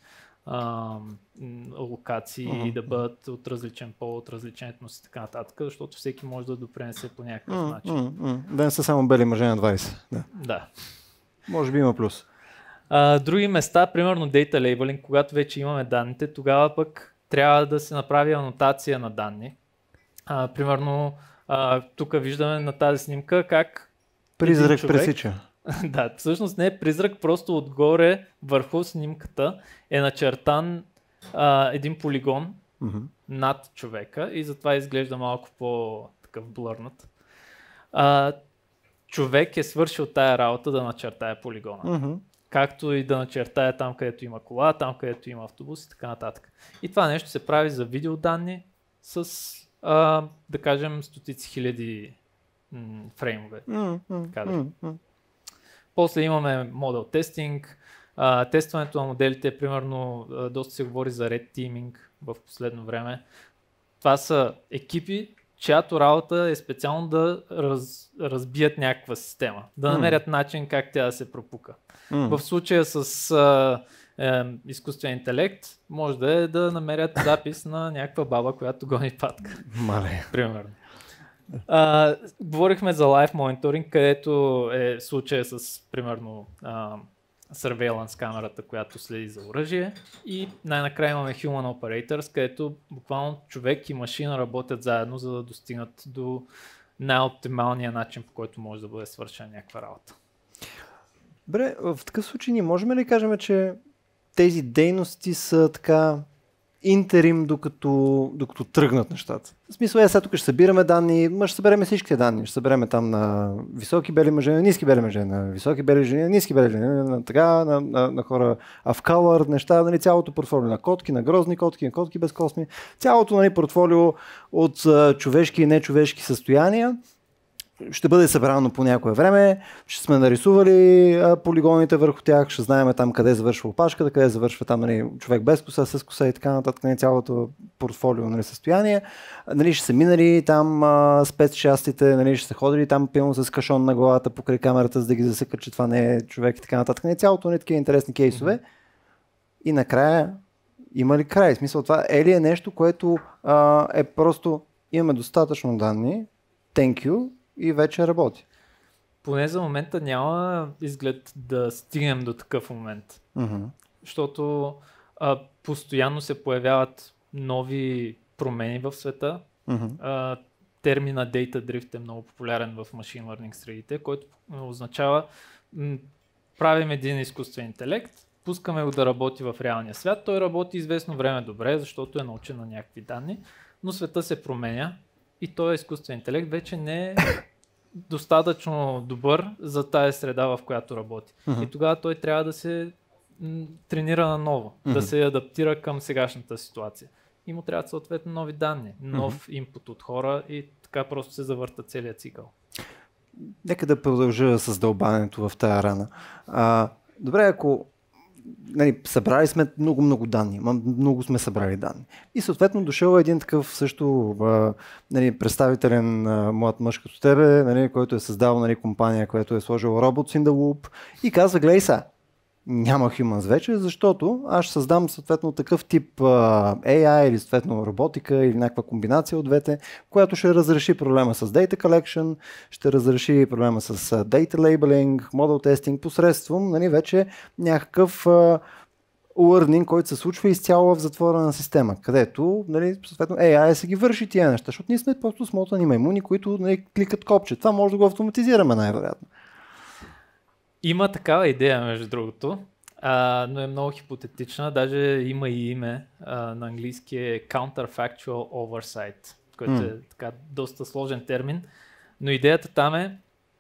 локации, да бъдат от различен пол, от различен етнос и така нататък, защото всеки може да допринесе по някакъв начин. Да не са само бели мъже на 20. Да. Може би има плюс. Други места, примерно Data Labeling, когато вече имаме данните, тогава пък трябва да се направи анотация на данни. Примерно, тук виждаме на тази снимка как призрак пресича. Да, всъщност не е призрак, просто отгоре върху снимката е начертан един полигон над човека и затова изглежда малко по-такъв блърнат. Човек е свършил тая работа да начертае полигона. Както и да начертая там, където има кола, там, където има автобус и така нататък. И това нещо се прави за видеоданни с, да кажем, стотици хиляди фреймове. После имаме модел тестинг. Тестването на моделите, примерно, доста се говори за Red Teaming в последно време. Това са екипи, чиято работа е специално да разбият някаква система, да намерят начин как тя да се пропука. В случая с изкуствен интелект може да е да намерят запис на някаква баба, която гони патка. Мале. Примерно. Говорихме за лайф мониторинг, където е случая с, примерно, surveillance камерата, която следи за оръжие, и най-накрая имаме human operators, където буквално човек и машина работят заедно, за да достигнат до най-оптималния начин, по който може да бъде свършена някаква работа. Добре, в такъв случай ние можем ли кажем, че тези дейности са така интерим, докато тръгнат нещата? В смисъл, сега тук ще събираме данни, ще събереме всичките данни, ще събереме там на високи бели мъже, на ниски бели мъже, на високи бели жени, на ниски бели жени, на хора в color, неща, нали, цялото портфолио на котки, на грозни котки, на котки без косми, цялото, нали, портфолио от човешки и нечовешки състояния ще бъде събрано по някое време, ще сме нарисували полигоните върху тях, ще знаем там къде завършва опашката, къде завършва там, нали, човек без коса, с коса и така нататък, нали, цялото портфолио, нали, състояние. Нали, ще са минали там спецчастите, нали, ще са ходили там пилно с кашон на главата покрай камерата, за да ги засекат, че това не е човек и така нататък. Нали, цялото, нали, такива интересни кейсове. И накрая има ли край? В смисъл, това е ли нещо, което е просто имаме достатъчно данни, thank you, и вече работи. Поне за момента няма изглед да стигнем до такъв момент. Защото постоянно се появяват нови промени в света. Термина Data Drift е много популярен в Machine Learning средите, който означава правим един изкуствен интелект, пускаме го да работи в реалния свят. Той работи известно време добре, защото е научен на някакви данни, но света се променя и този изкуствен интелект вече не е достатъчно добър за тая среда, в която работи. И тогава той трябва да се тренира наново, да се адаптира към сегашната ситуация. И му трябват съответно нови данни, нов инпут от хора и така просто се завърта целият цикъл. Нека да продължа с дълбането в тая рана. Добре, ако нали, събрали сме много данни, много сме събрали данни. И съответно дошъл един такъв също нали, представителен млад мъж като тебе, нали, който е създал, нали, компания, която е сложил Robots in the Loop и казва, гледай са, няма humans вече, защото аз ще създам съответно такъв тип AI или съответно роботика или някаква комбинация от двете, която ще разреши проблема с data collection, ще разреши проблема с data labeling, model testing посредством, нали, вече някакъв learning, който се случва изцяло в затворена система, където, нали, съответно AI се ги върши тия неща, защото ние сме просто смотани маймуни, които, нали, кликат копче. Това може да го автоматизираме най-вероятно. Има такава идея, между другото, но е много хипотетична. Даже има и име, на английски е Counterfactual Oversight, който е така доста сложен термин. Но идеята там е,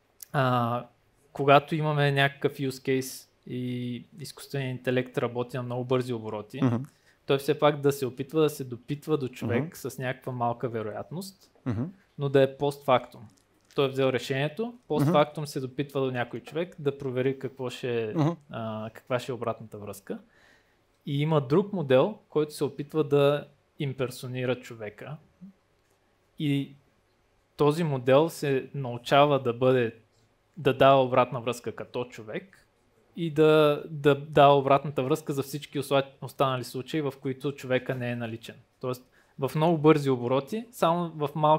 когато имаме някакъв use case и изкуственият интелект работи на много бързи обороти, той все пак да се опитва да се допитва до човек с някаква малка вероятност, но да е постфактум. Той е взел решението, постфактум се допитва до някой човек да провери каква ще е обратната връзка. И има друг модел, който се опитва да имперсонира човека. И този модел се научава да дава обратна връзка като човек и да дава обратната връзка за всички останали случаи, в които човека не е наличен. Тоест в много бързи обороти, само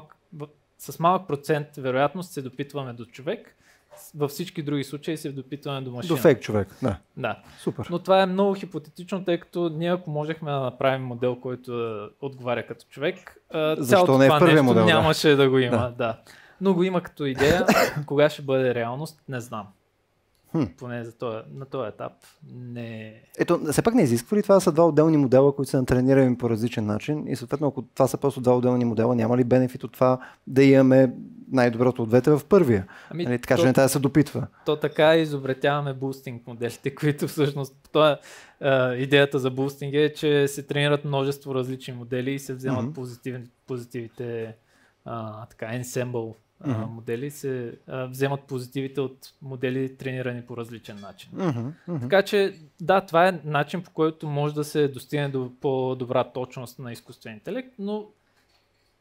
с малък процент вероятност се допитваме до човек, във всички други случаи се допитваме до машина. До фейк човек, да. Да. Супер. Но това е много хипотетично, тъй като ние ако можехме да направим модел, който отговаря като човек, цялото не е това нещо модел, нямаше да го има. Да. Но го има като идея. Кога ще бъде реалност, не знам. Поне на този етап не... Ето, все пак не изисква ли това са два отделни модела, които са натренирани по различен начин и съответно ако това са просто два отделни модела, няма ли бенефит от това да имаме най-доброто от двете в първия? Нали, така че не трябва да се допитва. То така изобретяваме бустинг моделите, които всъщност идеята за бустинг е, че се тренират множество различни модели и се вземат позитивите ensemble модели, се вземат позитивите от модели тренирани по различен начин. Така че да, това е начин, по който може да се достигне до по-добра точност на изкуствен интелект, но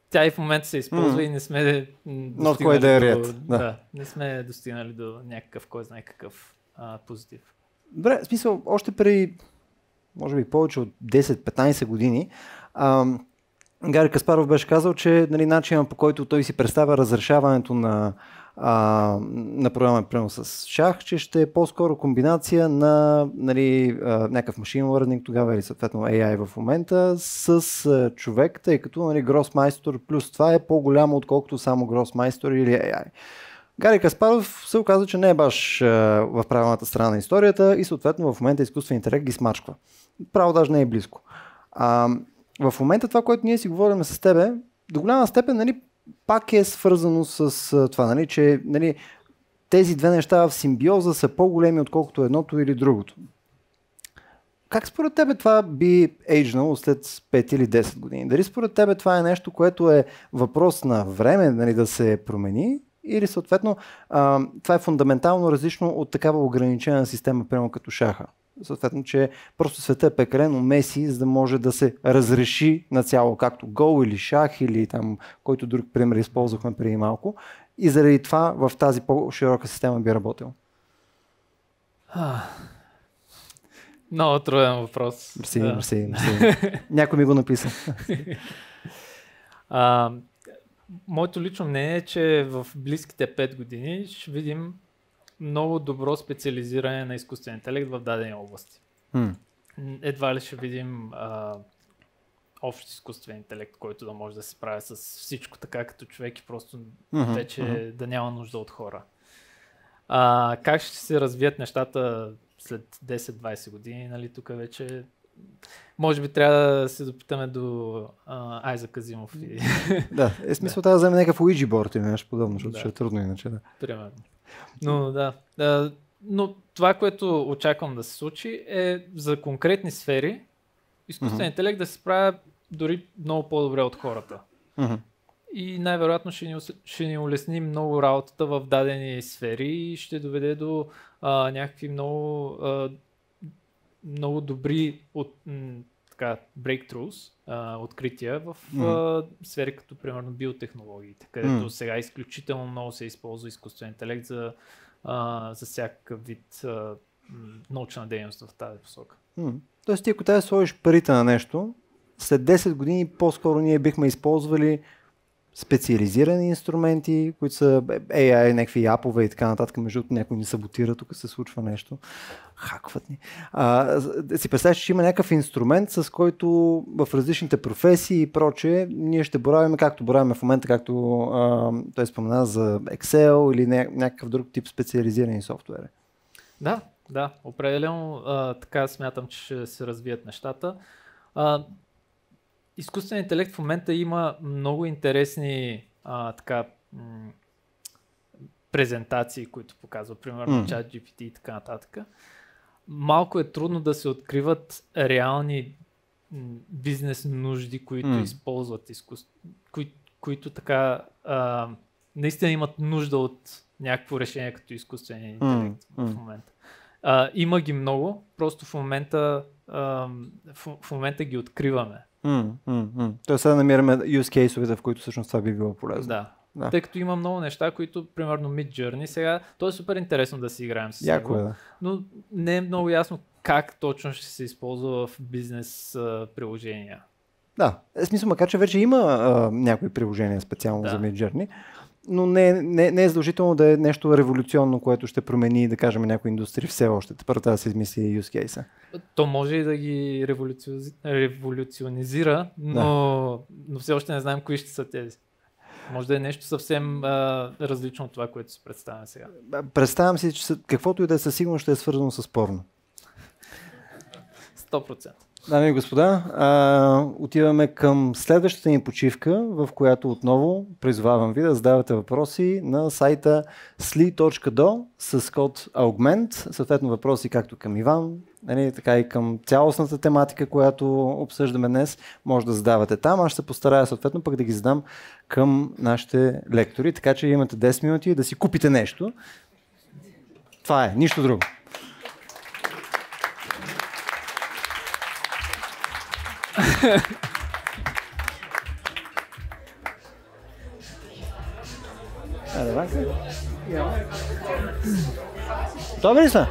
тя и в момента се използва и не сме достигнали не сме достигнали до някакъв, кой знае какъв позитив. Добре, в смисъл, още преди, може би повече от 10-15 години, Гари Каспаров беше казал, че нали, начинът, по който той си представя разрешаването на програмен пренос с шах, че ще е по-скоро комбинация на нали, някакъв machine learning тогава или съответно AI в момента с човек, тъй като нали, Гросмайстор плюс това е по-голямо отколкото само Гросмайстор или AI. Гари Каспаров се оказа, че не е баш в правилната страна на историята и съответно в момента изкуствен интелект ги смачква. Право даже не е близко. В момента това, което ние си говорим с тебе, до голяма степен нали, пак е свързано с това, нали, че нали, тези две неща в симбиоза са по-големи отколкото едното или другото. Как според тебе това би ейджнало след 5 или 10 години? Дали според тебе това е нещо, което е въпрос на време нали, да се промени или съответно това е фундаментално различно от такава ограничена система, прямо като шаха? Съответно, че просто света е прекалено меси, за да може да се разреши нацяло, както Go или шах или там, който друг пример използвахме преди малко. И заради това в тази по-широка система би работил. Много труден въпрос. Мерси. Някой ми го написа. Моето лично мнение е, че в близките 5 години ще видим много добро специализиране на изкуствен интелект в дадени области. Едва ли ще видим общ изкуствен интелект, който да може да се справя с всичко така като човек и просто вече да няма нужда от хора. Как ще се развият нещата след 10-20 години, нали, тук вече може би трябва да се допитаме до Айзек Азимов. Да, е смисъл да вземе някакъв Ouija board или нещо подобно, защото ще е трудно иначе. Да. Примерно. Но но това, което очаквам да се случи е за конкретни сфери изкуствен интелект да се справя дори много по-добре от хората. И най-вероятно ще ни улесни много работата в дадени сфери и ще доведе до някакви много добри breakthroughs, открития в сфери като примерно биотехнологиите, където сега изключително много се използва изкуствен интелект за всякакъв вид научна дейност в тази посока. Тоест ти ако трябва да сложиш парите на нещо, след 10 години по-скоро ние бихме използвали специализирани инструменти, които са AI, някакви апове и така нататък, между другото някой ни саботира, тук се случва нещо. Хакват ни. Си представяш, че има някакъв инструмент, с който в различните професии и прочее, ние ще боравим както боравим в момента, както той спомена за Excel или някакъв друг тип специализирани софтуери. Да, определено така смятам, че ще се развият нещата. Изкуственият интелект в момента има много интересни презентации, които показва, примерно ChatGPT и така нататък. Малко е трудно да се откриват реални бизнес нужди, които използват изкуство, които така наистина имат нужда от някакво решение като изкуствения интелект в момента. Има ги много, просто в момента ги откриваме. Тоест сега намираме use case-овете, в които всъщност това би било полезно. Да. Тъй като има много неща, които, примерно Midjourney, сега, то е супер интересно да си играем с него, но не е много ясно как точно ще се използва в бизнес приложения. Да, в смисъл, макар че вече има някои приложения специално за Midjourney, но не е задължително да е нещо революционно, което ще промени, да кажем, някои индустрии все още. Тепърво трябва да се измисли use case-а. То може и да ги революционизира, но все още не знаем кои ще са тези. Може да е нещо съвсем различно от това, което се представя сега. Представям си, че каквото и да е със сигурност ще е свързано с порно. 100%. Дами и господа, отиваме към следващата ни почивка, в която отново призвавам ви да задавате въпроси на сайта sli.do с код AUGMENT, съответно въпроси както към Иван, така и към цялостната тематика, която обсъждаме днес, може да задавате там. Аз ще се постарая съответно пък да ги задам към нашите лектори, така че имате 10 минути да си купите нещо. Това е, нищо друго. Айде, Ванка. Добре ли са?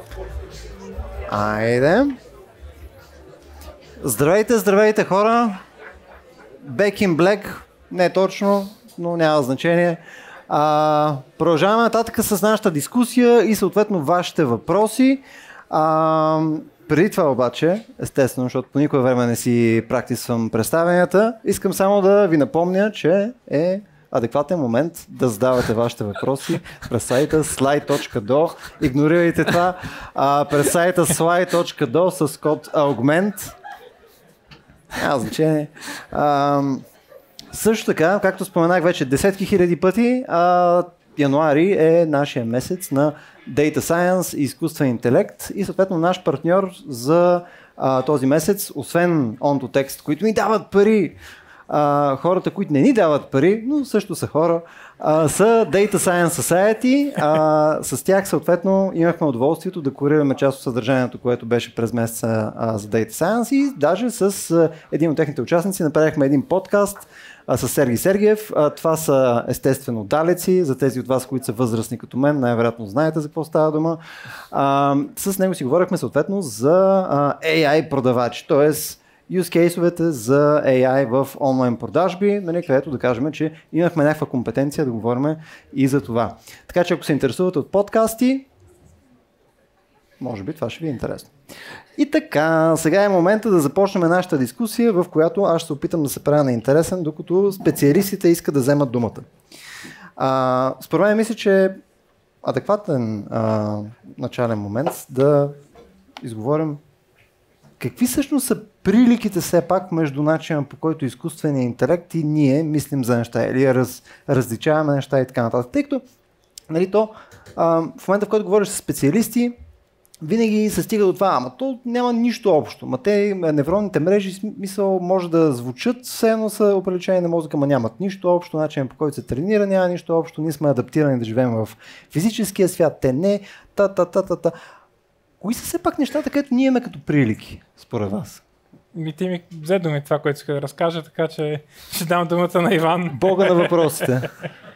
Айде. Здравейте хора. Back in Black. Не точно, но няма значение. Продължаваме нататък с нашата дискусия и съответно вашите въпроси. Преди това обаче, естествено, защото по никое време не си практисвам представенията, искам само да ви напомня, че е адекватен момент да задавате вашите въпроси през сайта slide.do. Игнорирайте това. През сайта slide.do с код AUGMENT. Няма значение. Също така, както споменах вече десетки хиляди пъти, януари е нашия месец на Data Science и изкуствен интелект и съответно наш партньор за този месец, освен OnToText, които ни дават пари, хората, които не ни дават пари, но също са хора, са Data Science Society. С тях съответно имахме удоволствието да курираме част от съдържанието, което беше през месеца за Data Science и даже с един от техните участници направихме един подкаст с Сергей Сергиев. Това са естествено далеци, за тези от вас, които са възрастни като мен, най-вероятно знаете за какво става дума. С него си говорихме съответно за AI продавачи, т.е. use case-овете за AI в онлайн продажби, където да кажем, че имахме някаква компетенция да говорим и за това. Така че ако се интересувате от подкасти, може би това ще ви е интересно. И така, сега е момента да започнем нашата дискусия, в която аз ще се опитам да се правя на интересен, докато специалистите искат да вземат думата. Според мен мисля, че е адекватен начален момент да изговорим какви всъщност са приликите все пак между начина, по който изкуственият интелект и ние мислим за неща или различаваме неща и така нататък. Тъй като в момента, в който говориш с специалисти, винаги се стига до това, ама то няма нищо общо. Те невронните мрежи, смисъл, може да звучат, все едно са определени на мозъка, ама нямат нищо общо, начин по който се тренира няма нищо общо, ние сме адаптирани да живеем в физическия свят, те не, Кои са все пак нещата, където ние имаме като прилики, според вас? Ти ми взе думи това, което иска да разкажа, така че ще дам думата на Иван. Бога на въпросите.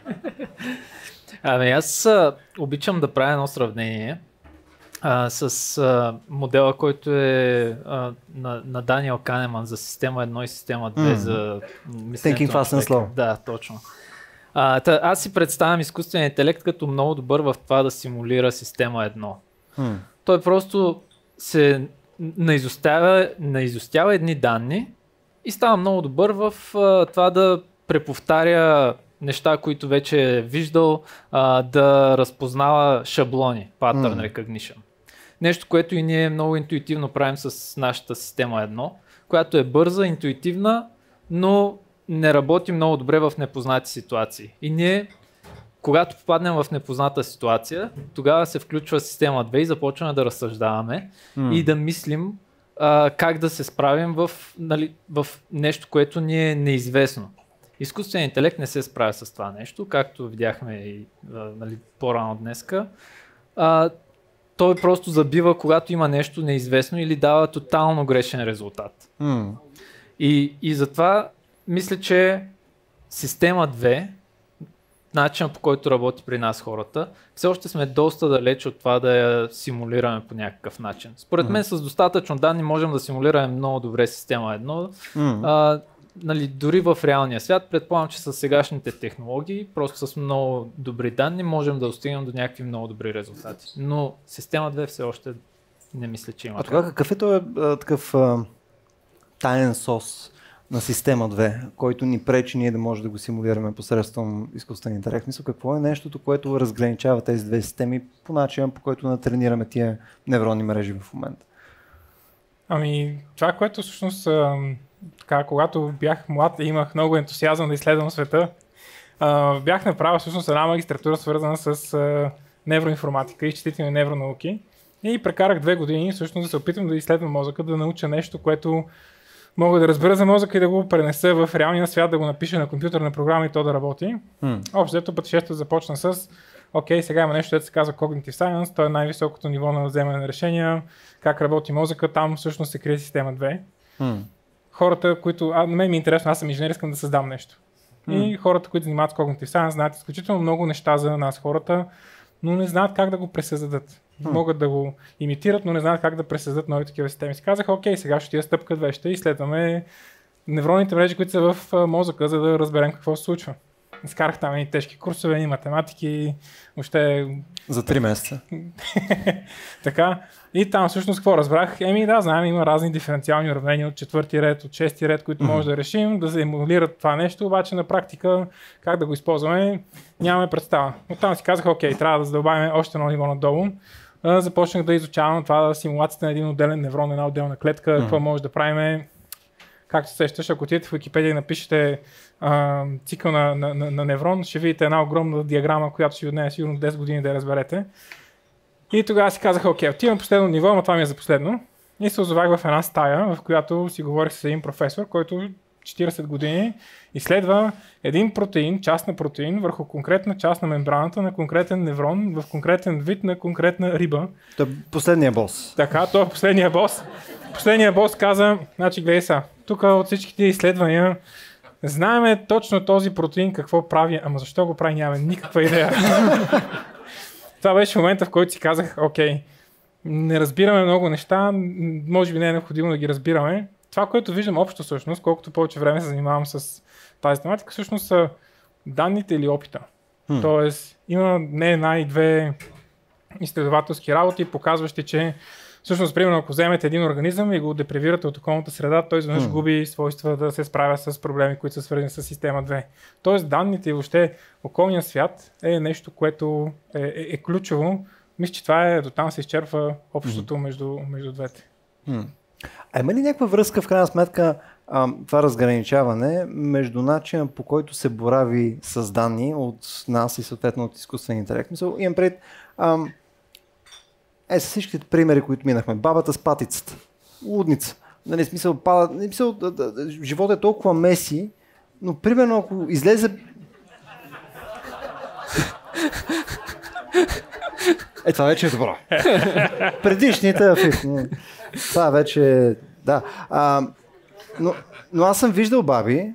Аз обичам да правя едно сравнение с модела, който е на Даниел Канеман за система 1 и система 2 за Thinking Fast and Slow. Да, точно. Аз си представям изкуствения интелект като много добър в това да симулира система 1. Той просто се наизустява едни данни и става много добър в това да преповтаря неща, които вече е виждал, да разпознава шаблони, pattern recognition. Нещо, което и ние много интуитивно правим с нашата система 1, която е бърза, интуитивна, но не работи много добре в непознати ситуации. И ние, когато попаднем в непозната ситуация, тогава се включва система 2 и започваме да разсъждаваме и да мислим как да се справим в нещо, което ни е неизвестно. Изкуственият интелект не се справя с това нещо, както видяхме и по-рано днеска. Той просто забива, когато има нещо неизвестно или дава тотално грешен резултат. И затова мисля, че система 2, начинът по който работи при нас хората, все още сме доста далеч от това да я симулираме по някакъв начин. Според мен с достатъчно данни можем да симулираме много добре система 1. Дори в реалния свят, предполагам, че с сегашните технологии, просто с много добри данни, можем да достигнем до някакви много добри резултати. Но система 2 все още не мисля, че има. А тогава какъв е този такъв таен сос на система 2, който ни пречи ние да може да го симулираме посредством изкуствен интелект? Мисля, какво е нещото, което разграничава тези две системи по начин, по който натренираме тия невронни мрежи в момента? Това, което всъщност когато бях млад и имах много ентусиазъм да изследвам света, бях направил всъщност една магистратура, свързана с невроинформатика и изчислителни невронауки. И прекарах 2 години всъщност да се опитам да изследвам мозъка, да науча нещо, което мога да разбера за мозъка и да го пренеса в реалния свят, да го напиша на компютърна програма и то да работи. Общо взето пътешествието започна с сега има нещо, което се казва Cognitive Science, то е най-високото ниво на вземане на решения, как работи мозъка, там всъщност се крие система 2. Хората, които... на мен ми е интересно, аз съм инженер, искам да създам нещо. И хората, които занимават с Cognitive Science, знаят изключително много неща за нас хората, но не знаят как да го пресъздадат. Могат да го имитират, но не знаят как да пресъздадат нови такива системи. Си казах, окей, сега ще я стъпка 2, ще изследваме невронните мрежи, които са в мозъка, за да разберем какво се случва. Изкарах там и тежки курсове, и математики, въобще... За 3 месеца. Така. И там всъщност какво разбрах? Да, знаем, има разни диференциални уравнения от 4-ти ред, от 6-ти ред, които може да решим, да се емулират това нещо, обаче на практика как да го използваме, нямаме представа. Но там си казах, окей, трябва да задълбавим още едно ниво надолу. Започнах да изучавам това симулацията на един отделен неврон, една отделна клетка, какво може да правим. Както се сещаш, ако отидете в Википедия и напишете цикъл на неврон, ще видите една огромна диаграма, която ще ви отнеме сигурно 10 години да я разберете. И тогава си казах, окей, отивам последно ниво, но това ми е за последно. И се озовах в една стая, в която си говорих с един професор, който 40 години изследва един протеин, част на протеин, върху конкретна част на мембраната на конкретен неврон, в конкретен вид на конкретна риба. Това е последния бос. Така, това е последния бос. Последният бос каза, значи гледай са, тук от всичките изследвания знаеме точно този протеин какво прави, ама защо го прави, нямаме никаква идея. Това беше момента, в който си казах, окей, не разбираме много неща, може би не е необходимо да ги разбираме. Това, което виждам общо всъщност, колкото повече време се занимавам с тази тематика, всъщност са данните или опита. Тоест, има не една и две изследователски работи, показващи, че всъщност, примерно, ако вземете един организъм и го депривирате от околната среда, той изведнъж губи свойства да се справя с проблеми, които са свързани с система 2. Тоест, данните и въобще околният свят е нещо, което е ключово. Мисля, че това до там се изчерпва общото между двете. А има ли някаква връзка в крайна сметка това разграничаване между начина, по който се борави с данни от нас и съответно от изкуствен интелект? Мисъл, имам пред с всичките примери, които минахме. Бабата с патицата. Лудница. Нали, смисъл, живота е толкова меси, но примерно ако излезе... Това вече е добро. Предишните това вече... Да. Но аз съм виждал баби...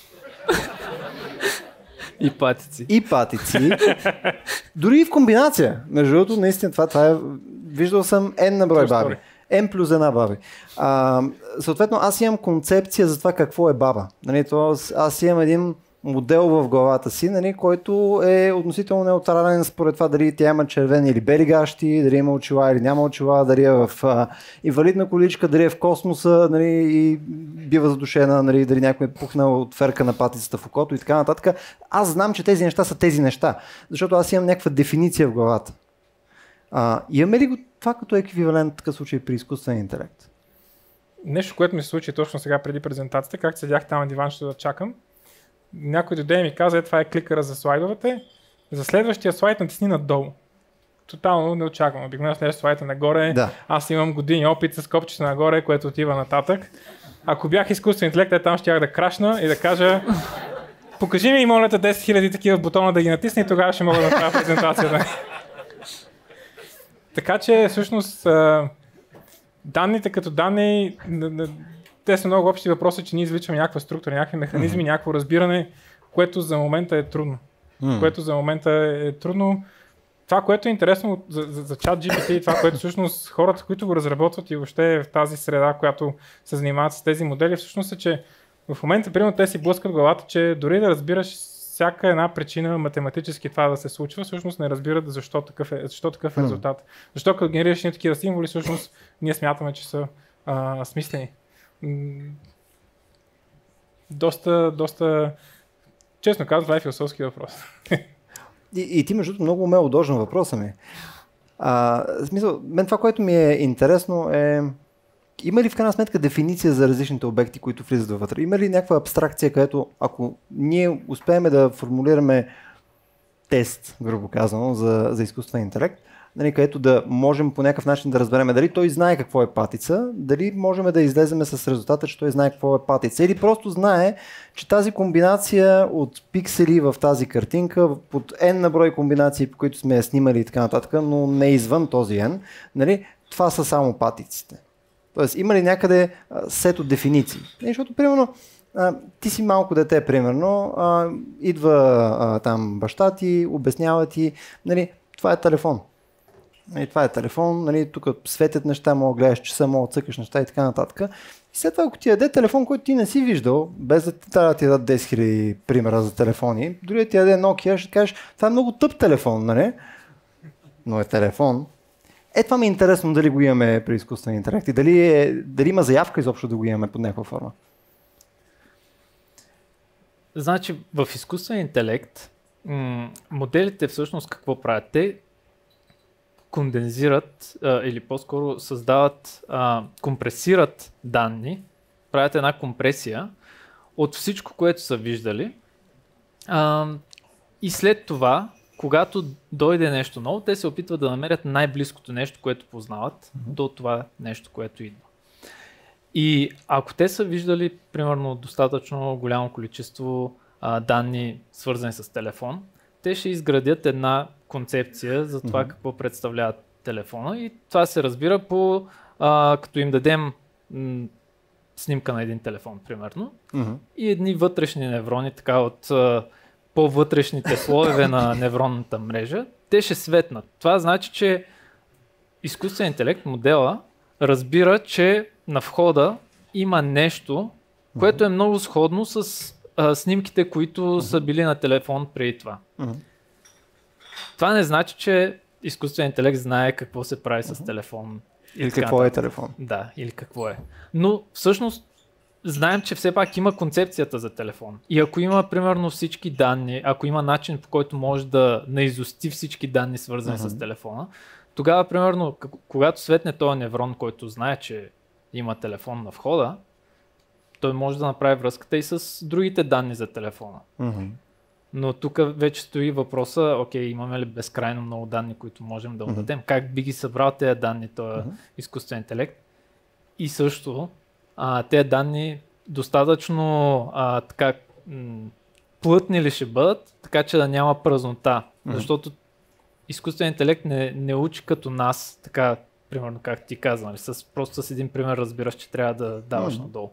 И патици. Дори и в комбинация. Между другото, наистина това е... Виждал съм N на брой баби. N плюс една баби. Съответно, аз имам концепция за това какво е баба. Нали, аз имам един модел в главата си, нали, който е относително неутрален според това дали тя има червени или бели гащи, дали има очила или няма очила, дали е в инвалидна количка, дали е в космоса, нали, и бива задушена, нали, дали някой е пухнал от ферка на патицата в окото и така нататък. Аз знам, че тези неща са тези неща, защото аз имам някаква дефиниция в главата. Имаме ли го това като еквивалент в такъв случай при изкуствен интелект? Нещо, което ми се случи точно сега преди презентацията, как седях там на диванчето да чакам. Някой дойде и ми каза, това е кликъра за слайдовете. За следващия слайд натисни надолу. Тотално не очаквам. Обикновено следващия слайд е нагоре. Да. Аз имам години опит с копчета нагоре, което отива нататък. Ако бях изкуствен интелект, там щях да крашна и да кажа покажи ми и моля 10 000 такива бутона да ги натисне и тогава ще мога да направя презентацията. Така че всъщност данните като данни, те са много общи въпроси, че ние извличаме някаква структура, някакви механизми, някакво разбиране, което за момента е трудно. Това, което е интересно за ChatGPT и това, което всъщност хората, които го разработват и въобще в тази среда, която се занимават с тези модели, всъщност е, че в момента, примерно, те си блъскат главата, че дори да разбираш всяка една причина математически това да се случва, всъщност не разбират защо такъв е резултат. Защо като генерираш ни такива символи, всъщност ние смятаме, че са смислени. Доста, честно казвам, това е философски въпрос. И ти между другото много умело дължен въпроса ми. Смисъл, мен това, което ми е интересно е има ли в крайна сметка дефиниция за различните обекти, които влизат вътре? Има ли някаква абстракция, където ако ние успеем да формулираме тест, грубо казано, за изкуствен интелект, нали, където да можем по някакъв начин да разберем дали той знае какво е патица, дали можем да излеземе с резултата, че той знае какво е патица, или просто знае, че тази комбинация от пиксели в тази картинка, под N на брой комбинации, по които сме я снимали и така нататък, но не извън този N, нали, това са само патиците. Тоест, има ли някъде сет от дефиниции? Защото, примерно, Ти си малко дете, примерно, идва там баща ти, обяснява ти, нали, това е телефон. Нали, това е телефон, нали, тук светят неща, мога да гледаш часа, мога да цъкаш неща и така нататък. И след това, ако ти даде телефон, който ти не си виждал, без да трябва да ти дадат 10 000 примера за телефони, дори да ти даде Nokia, ще кажеш, това е много тъп телефон, нали? Но е телефон. Това ми е интересно дали го имаме при изкуствен интелект и дали има заявка изобщо да го имаме под някаква форма. Значи в изкуствен интелект моделите всъщност какво правят? Те кондензират или по-скоро създават, компресират данни, правят една компресия от всичко, което са виждали и след това, когато дойде нещо ново, те се опитват да намерят най-близкото нещо, което познават до това нещо, което идва. И ако те са виждали, примерно, достатъчно голямо количество данни, свързани с телефон, те ще изградят една концепция за това какво представлява телефона и това се разбира по като им дадем снимка на един телефон, примерно, и едни вътрешни неврони, така от по-вътрешните слоеве на невронната мрежа, те ще светнат. Това значи, че изкуствен интелект, модела, разбира, че на входа има нещо, което е много сходно с снимките, които са били на телефон преди това. Това не значи, че изкуствен интелект знае какво се прави с телефон. Или какво е телефон. Да, или какво е. Но всъщност знаем, че все пак има концепцията за телефон. И ако има примерно всички данни, ако има начин, по който може да наизусти всички данни, свързани с телефона, тогава примерно, когато светне този неврон, който знае, че има телефон на входа, той може да направи връзката и с другите данни за телефона. Но тук вече стои въпроса, окей, имаме ли безкрайно много данни, които можем да отдадем? Как би ги събрал тези данни, този изкуствен интелект? И също тези данни достатъчно така, плътни ли ще бъдат, така че да няма празнота. Защото изкуствен интелект не учи като нас, така, примерно как ти казвам, просто с един пример разбираш, че трябва да даваш надолу.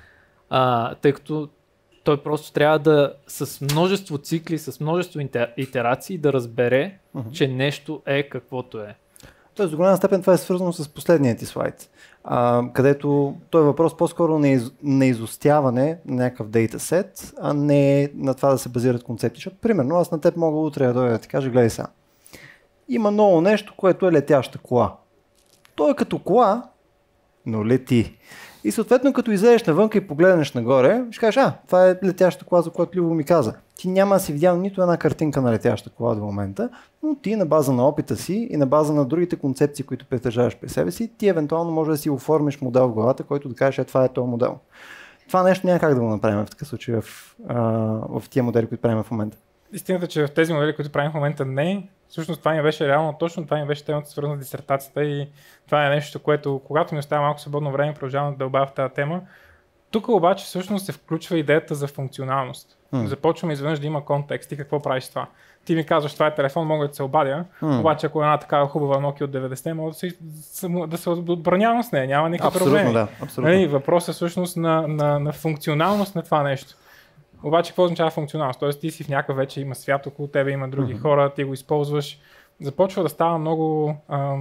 Тъй като той просто трябва да с множество цикли, с множество итерации да разбере, че нещо е каквото е. Тоест, до голяма степен това е свързано с последният ти слайд, където той е въпрос по-скоро на изостяване на някакъв дейтасет, а не на това да се базират концепти. Защото, примерно, аз на теб мога утре да дойда да ти кажа, гледай сега, има ново нещо, което е летяща кола. То е като кола, но лети. И съответно, като излезеш навънка и погледнеш нагоре, ще кажеш, това е летяща кола, за която Любо ми каза. Ти няма да си видял нито една картинка на летяща кола до момента, но ти на база на опита си и на база на другите концепции, които притежаваш при себе си, ти евентуално може да си оформиш модел в главата, който да кажеш, това е този модел. Това нещо няма как да го направим в такъв случай в тия модели, които правим в момента. Истината, че в тези модели, които правим в момента не, всъщност това ми беше реално точно, това ми беше темата, свързана с дисертацията и това е нещо, което когато ми остава малко свободно време, продължавам да дълбая в тази тема. Тук обаче всъщност се включва идеята за функционалност. Започваме изведнъж да има контекст и какво правиш това. Ти ми казваш, това е телефон, мога да се обадя, обаче ако една такава хубава Nokia от 90-те, мога да се отбранявам с нея, няма никакви проблеми. Да, абсолютно. Въпросът е всъщност на функционалност на това нещо. Обаче какво означава функционалност? Тоест ти си в някакъв вече има свят около тебе, има други хора, ти го използваш. Започва да става много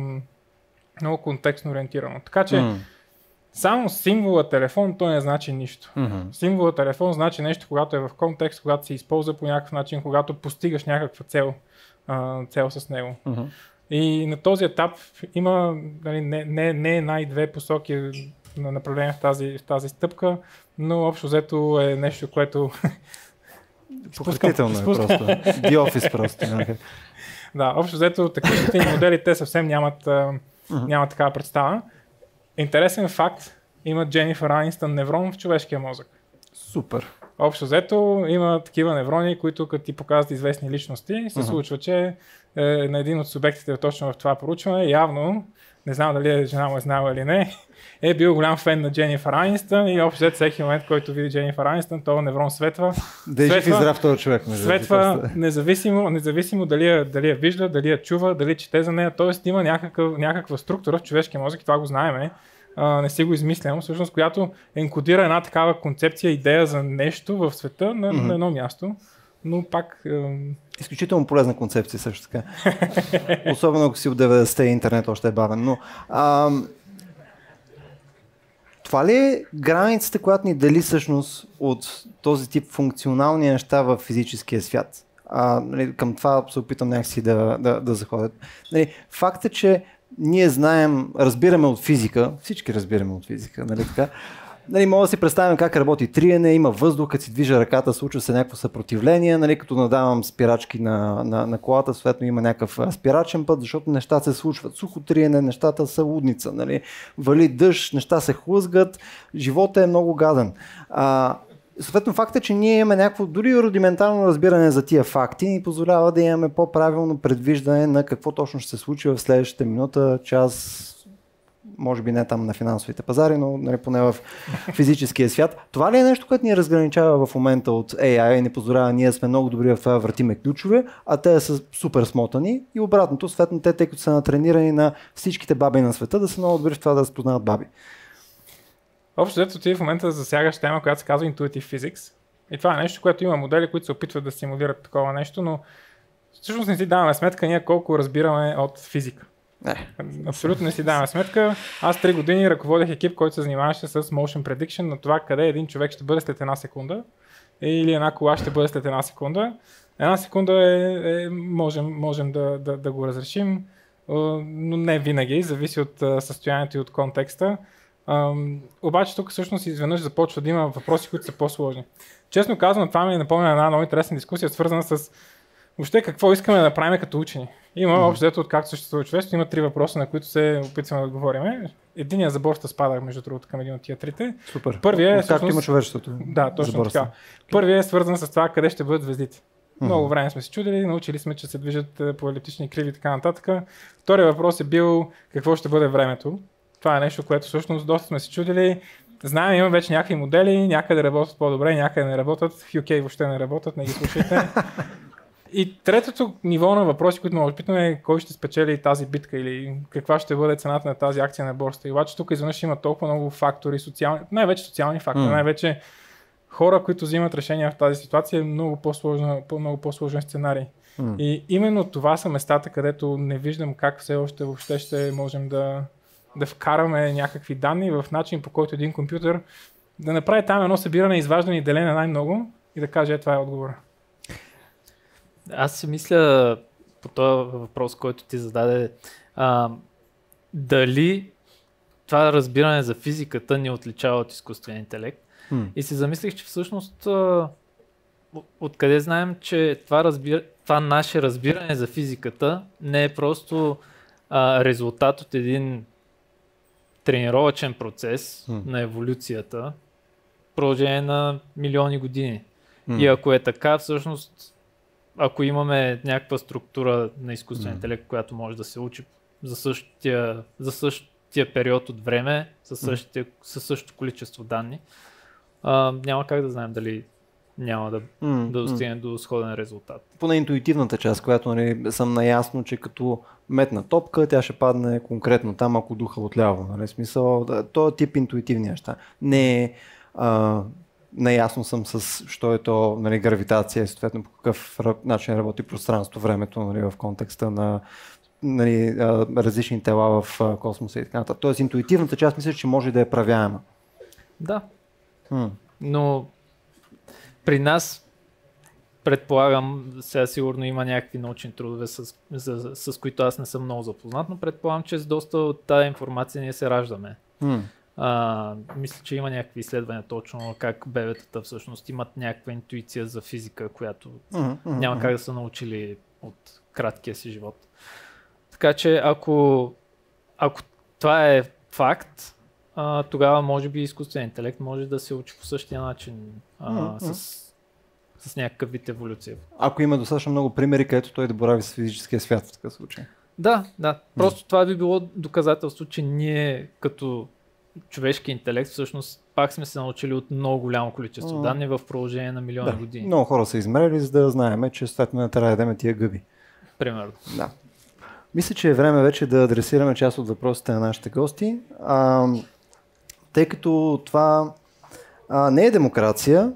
контекстно ориентирано. Така че само символа телефон, той не значи нищо. Символа телефон значи нещо, когато е в контекст, когато се използва по някакъв начин, когато постигаш някаква цел с него. И на този етап има не една и две посоки на направление в тази стъпка, но общо взето е нещо, което... Пократително е просто. The Office просто. Да, общо взето такива модели, те съвсем нямат такава представа. Интересен факт, има Дженифър Анистън неврон в човешкия мозък. Супер. Общо взето има такива неврони, които като ти показват известни личности, се случва, че на един от субектите точно в това проучване, явно, не знам дали жена му е знала или не, е бил голям фен на Дженифър Анистън и общо взето всеки момент, който види Дженифър Анистън, този неврон светва. Да е жив и здрав този човек. Светва независимо дали я вижда, дали я чува, дали чете за нея, т.е. има някаква структура в човешкия мозък и това го знаеме. не си го измислям, всъщност, която енкодира една такава концепция, идея за нещо в света на едно място, но пак... Изключително полезна концепция също така. Особено ако си от 90-те интернет още е бавен. Но, това ли е границата, която ни дели всъщност от този тип функционални неща в физическия свят? Нали, към това се опитам някакси да заходят. Нали, факт е, че ние разбираме от физика, всички разбираме от физика, нали така? Нали, мога да си представим как работи триене, има въздух, като си движа ръката, случва се някакво съпротивление, нали, като надавам спирачки на колата, съответно има някакъв спирачен път, защото нещата се случват. Сухо триене, нещата са лудница, нали, вали дъжд, неща се хлъзгат, живота е много гаден. Съответно, факт е, че ние имаме някакво дори рудиментално разбиране за тия факти и ни позволява да имаме по-правилно предвиждане на какво точно ще се случи в следващата минута, час, може би не там на финансовите пазари, но нали, поне в физическия свят. Това ли е нещо, което ни разграничава в момента от AI и ни позволява, ние сме много добри в това въртиме ключове, а те са супер смотани и обратното, съответно те, тъй като са натренирани на всичките баби на света, да са много добри в това да разпознават баби. Общо взето ти в момента засягаш тема, която се казва Intuitive Physics. И това е нещо, което има модели, които се опитват да симулират такова нещо, но всъщност не си даваме сметка ние колко разбираме от физика. Абсолютно не си даваме сметка. Аз 3 години ръководех екип, който се занимаваше с Motion Prediction на това къде един човек ще бъде след една секунда или една кола ще бъде след една секунда. Една секунда можем да го разрешим, но не винаги, зависи от състоянието и от контекста. Обаче тук всъщност изведнъж започва да има въпроси, които са по-сложни. Честно казвам, това ми напомня една много интересна дискусия, свързана с въобще какво искаме да направим като учени. Има общо взето, откакто съществува човечеството, има 3 въпроса, на които се опитваме да отговорим. Единият за борста спада, между другото, към един от тия трите. Супер. Първият както има човечеството. Да, точно така. Първият е свързан с това къде ще бъдат звездите. Много време сме се чудили, научили сме, че се движат по елиптични криви и така нататък. Вторият въпрос е бил какво ще бъде времето. Това е нещо, което всъщност доста сме се чудили. Знаем, има вече някакви модели, някъде работят по-добре, някъде не работят. В UK въобще не работят, не ги слушайте. И третото ниво на въпроси, които може да питаме е кой ще спечели тази битка или каква ще бъде цената на тази акция на борста. И обаче тук изведнъж има толкова много фактори, най-вече социални фактори, най-вече хора, които взимат решения в тази ситуация, е много по-сложен сценарий. И именно това са местата, където не виждам как все още въобще ще можем да вкараме някакви данни в начин, по който един компютър да направи там едно събиране, изваждане и делене най-много и да каже, това е отговора. Аз си мисля по този въпрос, който ти зададе, дали това разбиране за физиката ни отличава от изкуствения интелект. И си замислих, че всъщност откъде знаем, че това наше разбиране за физиката не е просто резултат от един тренировъчен процес на еволюцията в продължение на милиони години. И ако е така, всъщност, ако имаме някаква структура на изкуствен интелект, която може да се учи за същия период от време, със същото количество данни, няма как да знаем дали няма да достигне до сходен резултат. Поне интуитивната част, която нали, съм наясно, че като метна топка, тя ще падне конкретно там, ако духа отляво. Нали? Смисъл, този тип интуитивни неща. Не наясно съм с що е то нали, гравитация и съответно по какъв начин работи пространство, времето нали, в контекста на нали, различни тела в космоса и така нататък. Тоест интуитивната част мисля, че може да е правяема. Да. Но при нас предполагам, сега сигурно има някакви научни трудове, с които аз не съм много запознат, но предполагам, че с доста от тази информация ние се раждаме. Мисля, че има някакви изследвания точно как бебетата всъщност имат някаква интуиция за физика, която няма как да са научили от краткия си живот. Така че ако това е факт, тогава може би изкуствен интелект може да се учи по същия начин с някакъв вид еволюция. Ако има достатъчно много примери, където той да борави с физическия свят в такъв случай. Да. Просто това би било доказателство, че ние като човешки интелект всъщност пак сме се научили от много голямо количество данни в продължение на милиони години. Много хора са измерили, за да знаем, че съответно не трябва да ядем тия гъби. Примерно. Да. Мисля, че е време вече да адресираме част от въпросите на нашите гости. тъй като това не е демокрация,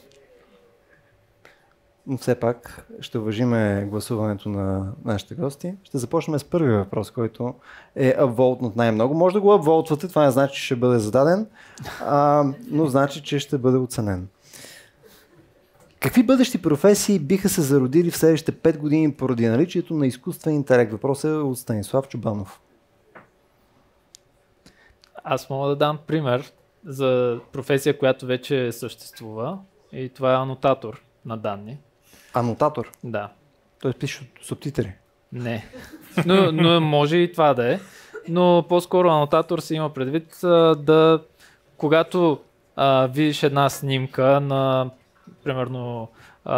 но все пак ще уважиме гласуването на нашите гости. Ще започнем с първия въпрос, който е апволтнат най-много. Може да го апволтвате, това не значи, че ще бъде зададен, но значи, че ще бъде оценен. Какви бъдещи професии биха се зародили в следващите 5 години поради наличието на изкуствен интелект? Въпросът е от Станислав Чубанов. Аз мога да дам пример за професия, която вече съществува, и това е анотатор на данни. Анотатор? Да. Той пише субтитри. Не. Но може и това да е. Но по-скоро анотатор се има предвид когато видиш една снимка на примерно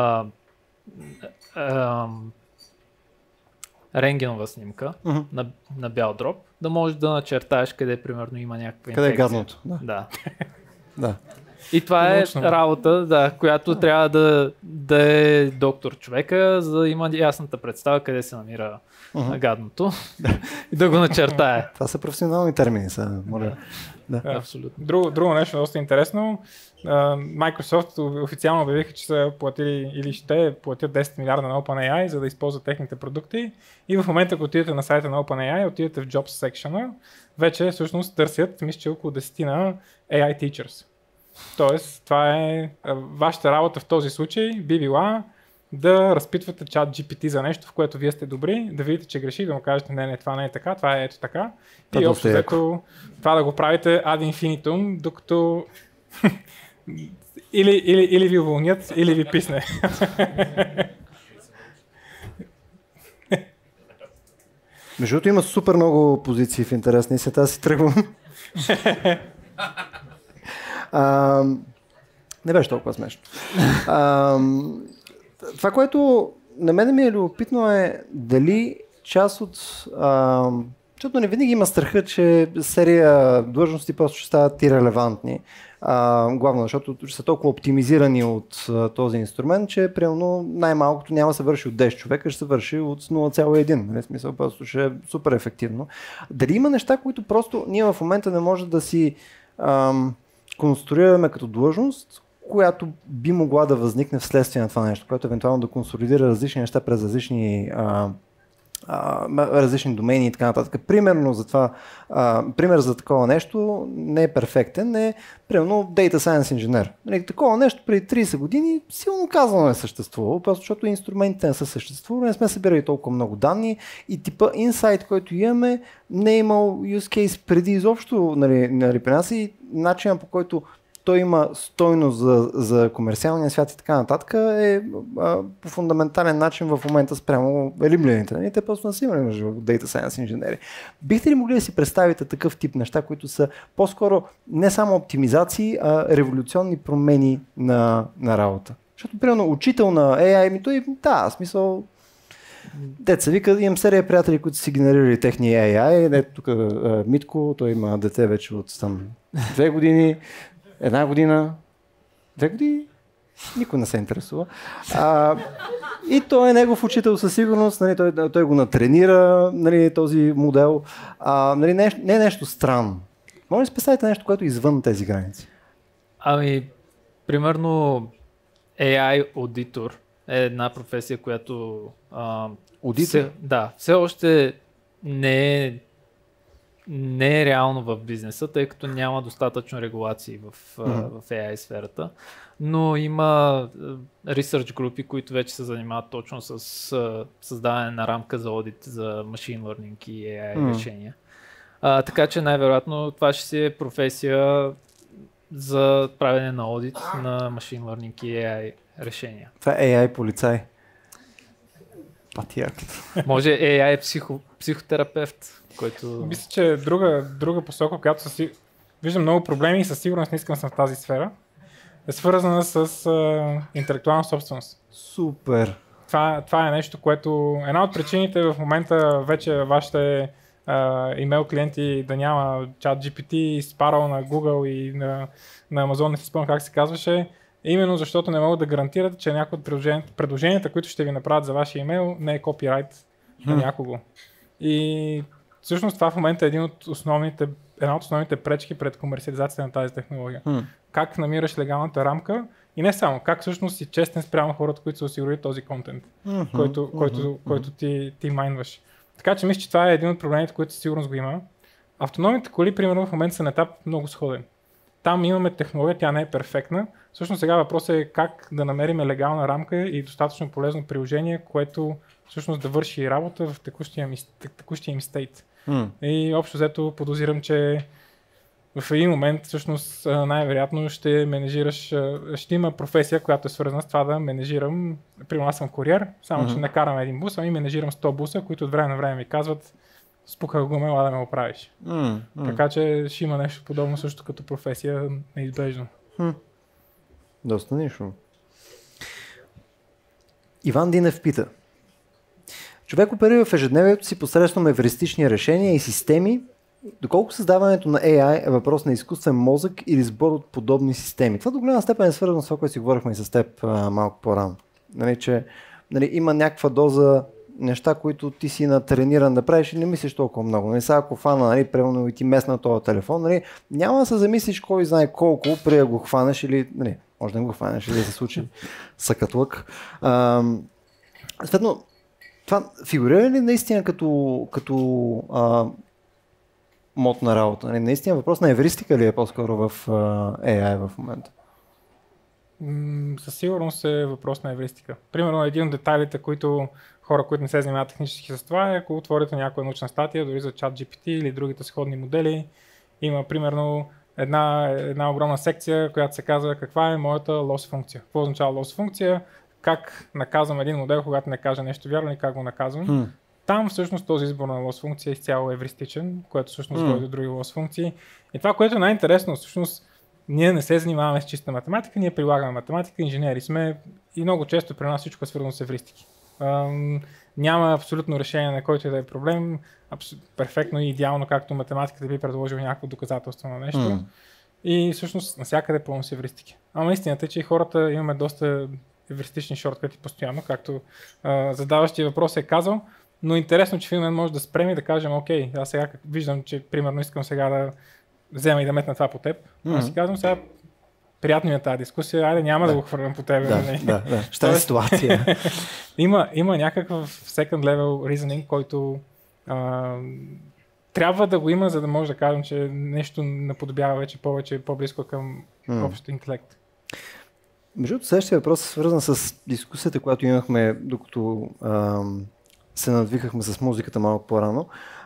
рентгенова снимка на бял дроб, да можеш да начертаеш къде примерно има някаква инфекция. Къде е гадното. Да. Да. И това е работа, която трябва да е доктор човека, за да има ясната представа къде се намира гадното и да го начертае. Това са професионални термини. Моля. Да. Абсолютно. Друго нещо доста интересно. Microsoft официално обявиха, че са платили или ще платят 10 милиарда на OpenAI, за да използват техните продукти. И в момента, ако отидете на сайта на OpenAI, отидете в Jobs section, вече всъщност търсят, мисля, че около 10 на AI teachers. Тоест, това е вашата работа в този случай би била да разпитвате чат GPT за нещо, в което вие сте добри, да видите, че греши, да му кажете не, това не е така, това е ето така. И общо взето това да го правите ad infinitum, докато или ви уволнят, или ви писне. Между другото има супер много позиции в интересни свет, аз си тръгвам. Не беше толкова смешно. Това, което на мен ми е любопитно е дали част от... защото не винаги има страха, че серия длъжности просто ще стават ирелевантни. Главно, защото са толкова оптимизирани от този инструмент, че примерно най-малкото няма да се върши от 10 човека, ще се върши от 0,1. В смисъл, просто ще е супер ефективно. Дали има неща, които просто ние в момента не може да си конструираме като длъжност, която би могла да възникне вследствие на това нещо, което евентуално да консолидира различни неща през различни домени и така нататък. Примерно за това, пример за такова нещо не е перфектен, е примерно Data Science инженер. Такова нещо преди 30 години силно казано е съществувало, просто защото инструментите не са съществували, не сме събирали толкова много данни и типа инсайт, който имаме, не е имал use case преди изобщо при нас и начинът, по който той има стойност за комерциалния свят и така нататък е по фундаментален начин в момента спрямо елимлените. Те просто не са имали между Data Science инженери. Бихте ли могли да си представите такъв тип неща, които са по-скоро не само оптимизации, а революционни промени на работа? Защото, примерно, учител на AI, той, смисъл, деца вика, имам серия приятели, които си генерирали техни AI. Ето тук Митко, той има дете вече от там 2 години. 1 година, 2 години, никой не се интересува. И той е негов учител със сигурност, той го натренира, този модел. Не е нещо странно. Може да си представите нещо, което е извън тези граници? Примерно AI аудитор е една професия, която аудитор? Все още не е реално в бизнеса, тъй като няма достатъчно регулации в AI сферата, но има research групи, които вече се занимават точно с създаване на рамка за аудит за machine learning и AI решения. Така че най-вероятно това ще си е професия за правене на аудит на machine learning и AI решения. Това е AI полицай. Патияк. Може AI психотерапевт. Който... Мисля, че друга посока, която виждам много проблеми и със сигурност не искам съм в тази сфера, е свързана с интелектуална собственост. Супер! Това е нещо, което... Една от причините в момента вече вашите имейл клиенти да няма чат GPT, спарал на Google и на Amazon, не си спомням как се казваше, именно защото не могат да гарантират, че някои от предложенията, които ще ви направят за вашия имейл, не е копирайт на някого. И всъщност това в момента е един от основните една от основните пречки пред комерциализацията на тази технология. Как намираш легалната рамка и не само, как всъщност си честен спрямо хората, които са осигурили този контент, който ти майнваш. Така че мисля, че това е един от проблемите, които със сигурност го има. Автономните коли, примерно, в момента са на етап много сходен. Там имаме технология, тя не е перфектна. Всъщност сега въпросът е как да намерим легална рамка и достатъчно полезно приложение, което всъщност да върши работа в текущия им стейт. И общо взето подозирам, че в един момент всъщност най-вероятно ще менежираш, ще има професия, която е свързана с това да менежирам, примерно аз съм куриер, само че не карам един бус, ами менежирам 100 буса, които от време на време ми казват спуках гуме, ела да ме оправиш. Така че ще има нещо подобно също като професия неизбежно. Доста нищо. Иван Динев пита. Човек оперира в ежедневието си посредством евристични решения и системи. Доколко създаването на AI е въпрос на изкуствен мозък или сбор от подобни системи? Това до голяма степен е свързано с това, което си говорихме и с теб малко по-рано. Че има някаква доза неща, които ти си натрениран да правиш и не мислиш толкова много. Сега ако фана, примерно и ти месна този телефон, няма да се замислиш кой знае колко, преди да го хванеш или може да не го хванеш или да се случи съкатлък. Следно, това фигурира ли наистина като мод на работа? Наистина въпрос на евристика ли е по-скоро в AI в момента? Със сигурност е въпрос на евристика. Примерно един от детайлите, които хора, които не се занимават технически с това, е ако отворите някоя научна статия, дори за ChatGPT или другите сходни модели, има примерно една огромна секция, която се казва каква е моята loss функция. Какво означава loss функция? Как наказвам един модел, когато не каже нещо вярно и как го наказвам. Там всъщност този избор на loss функция е изцяло евристичен, което всъщност води до други loss функции. И това, което е най-интересно, всъщност ние не се занимаваме с чиста математика, ние прилагаме математика, инженери сме и много често при нас всичко е свързано с евристики. Няма абсолютно решение на който и да е проблем, перфектно и идеално, както математиката би предложил някакво доказателство на нещо. И всъщност навсякъде е пълно с евристики. Ама истината е, че и хората имаме доста евристични шорткъти постоянно, както задаващия въпрос е казал, но интересно, че в един момент може да спрем и да кажем, окей, аз сега виждам, че примерно искам сега да взема и да метна това по теб. Аз си казвам сега, приятно ми е тази дискусия, айде няма да го хвърлям по тебе. Ще е ситуация. Има някакъв second level reasoning, който трябва да го има, за да може да кажем, че нещо наподобява вече повече по-близко към общ интелект. Между другото, следващия въпрос е свързан с дискусията, която имахме, докато се надвихахме с музиката малко по-рано.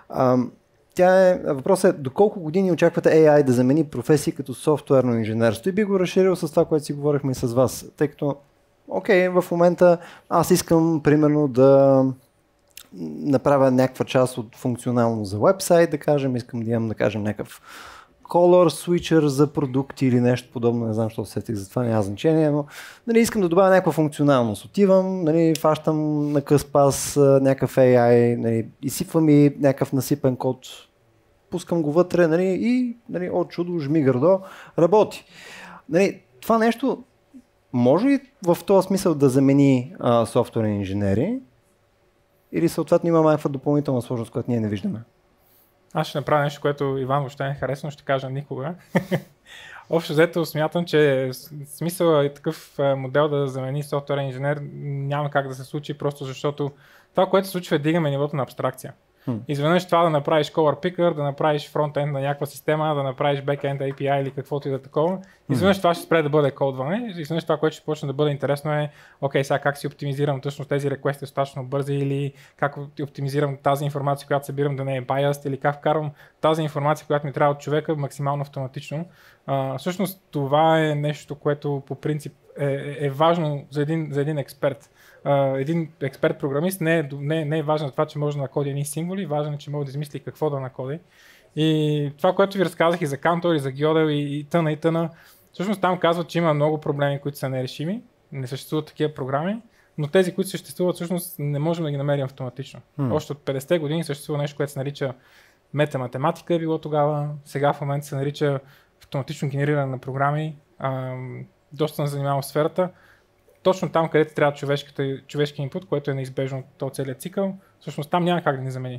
Въпросът е доколко години очаквате AI да замени професии като софтуерно инженерство и би го разширил с това, което си говорихме и с вас. Тъй като, в момента аз искам примерно да направя някаква част от функционално за вебсайт, да кажем, искам да имам, да кажем, някакъв color switcher за продукти или нещо подобно, не знам, защо сетих за това, няма значение, но искам да добавя някаква функционалност. Отивам, фащам на къс пас някакъв AI, изсипвам и някакъв насипен код, пускам го вътре и от чудо, жми гърдо, работи. Това нещо може ли в този смисъл да замени софтуерни инженери или съответно има някаква допълнителна сложност, която ние не виждаме? Аз ще направя нещо, което Иван въобще не харесва, но ще кажа никога. Общо взето смятам, че смисъл е такъв модел да замени софтуерен инженер няма как да се случи, просто защото това, което се случва е дигаме нивото на абстракция. Изведнъж това да направиш color picker, да направиш фронтенд на някаква система, да направиш backend API или каквото и да такова. Изведнъж това ще спре да бъде кодване. Изведнъж това, което ще почне да бъде интересно е сега как си оптимизирам точно тези реквести достатъчно бързи или как оптимизирам тази информация, която събирам да не е biased или как вкарвам тази информация, която ми трябва от човека максимално автоматично. Всъщност това е нещо, което по принцип е важно за един експерт. Един експерт-програмист не е важен за това, че може да накоди едни символи, важен е, че може да измисли какво да накоди. И това, което ви разказах и за Cantor, и за Gödel, и тъна, всъщност там казват, че има много проблеми, които са нерешими, не съществуват такива програми, но тези, които съществуват, всъщност не можем да ги намерим автоматично. Още от 50-те години съществува нещо, което се нарича метаматематика, е било тогава, сега в момента се нарича автоматично генериране на програми, доста се занимавам в сферата. Точно там, където трябва човешки инпут, което е неизбежно от този целият цикъл, всъщност там няма как да ни замени.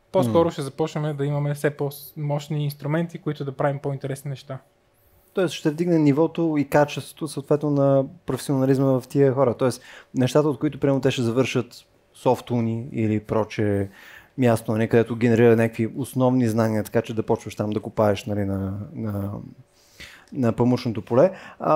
По-скоро ще започнем да имаме все по-мощни инструменти, които да правим по-интересни неща. Тоест ще вдигне нивото и качеството съответно на професионализма в тия хора. Тоест нещата, от които примерно те ще завършат софтуни или проче място, нали, където генерира някакви основни знания, така че да почваш там да копаеш, нали, на памучното поле.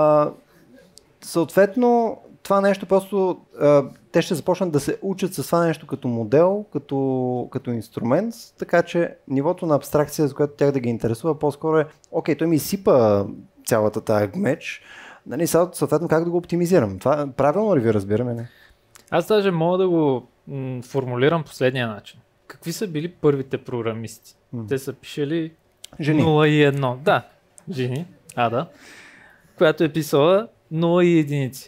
Съответно, това нещо просто те ще започнат да се учат с това нещо като модел, като инструмент, така че нивото на абстракция, за което тях да ги интересува, по-скоро е, окей, той ми сипа цялата тая меч, нали, съответно как да го оптимизирам. Това правилно ли ви разбираме? Не? Аз даже мога да го формулирам последния начин. Какви са били първите програмисти? Те са пишели жени. 0 и 1. Да, жени, Ада, която е писала 0 и единици.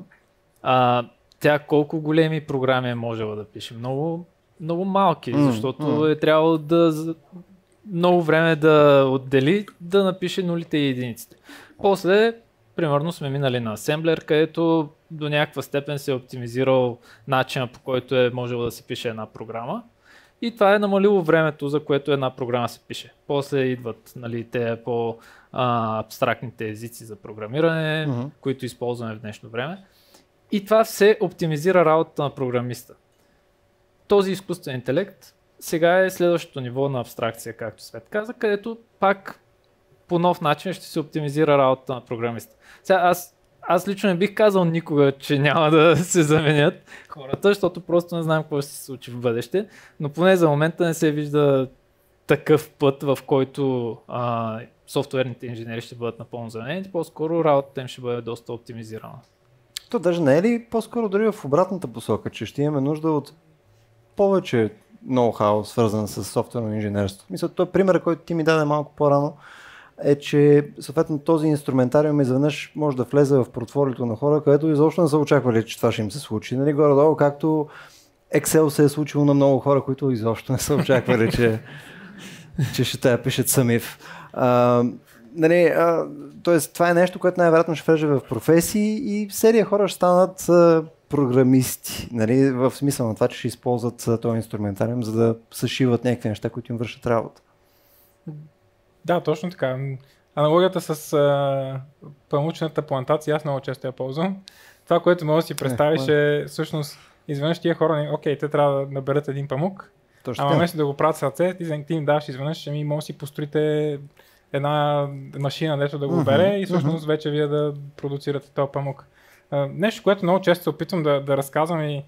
Тя колко големи програми е можела да пише? Много, много малки, защото е трябвало много време да отдели да напише нулите и единиците. После, примерно, сме минали на асемблер, където до някаква степен се е оптимизирал начина, по който е можело да се пише една програма. И това е намалило времето, за което една програма се пише. После идват, нали, те по-абстрактните езици за програмиране, които използваме в днешно време. И това все оптимизира работата на програмиста. Този изкуствен интелект сега е следващото ниво на абстракция, както Свет каза, където пак по нов начин ще се оптимизира работата на програмиста. Сега аз лично не бих казал никога, че няма да се заменят хората, защото просто не знам какво ще се случи в бъдеще, но поне за момента не се вижда такъв път, в който софтуерните инженери ще бъдат напълно заменени, по-скоро работата им ще бъде доста оптимизирана. То даже не е ли по-скоро дори в обратната посока, че ще имаме нужда от повече ноу-хау, свързан с софтуерно инженерство? Мисля, той пример, който ти ми даде малко по-рано, е, че съответно този инструментариум изведнъж може да влезе в портфолиото на хора, където изобщо не са очаквали, че това ще им се случи. Нали, горе-долу, както Excel се е случило на много хора, които изобщо не са очаквали, че ще тая пишат сами. Нали, тоест, това е нещо, което най-вероятно ще влезе в професии и серия хора ще станат програмисти. Нали, в смисъл на това, че ще използват този инструментариум, за да съшиват някакви неща, които им вършат работа. Да, точно така. Аналогията с памучната плантация, аз много често я ползвам. Това, което може да си представиш е всъщност изведнъж тия хора, окей, те трябва да наберат един памук, ама вместо да го правят с ръце, ти им даваш изведнъж, може да си построите една машина, дето да го бере и всъщност вече вие да продуцирате този памук. Нещо, което много често се опитвам да разказвам и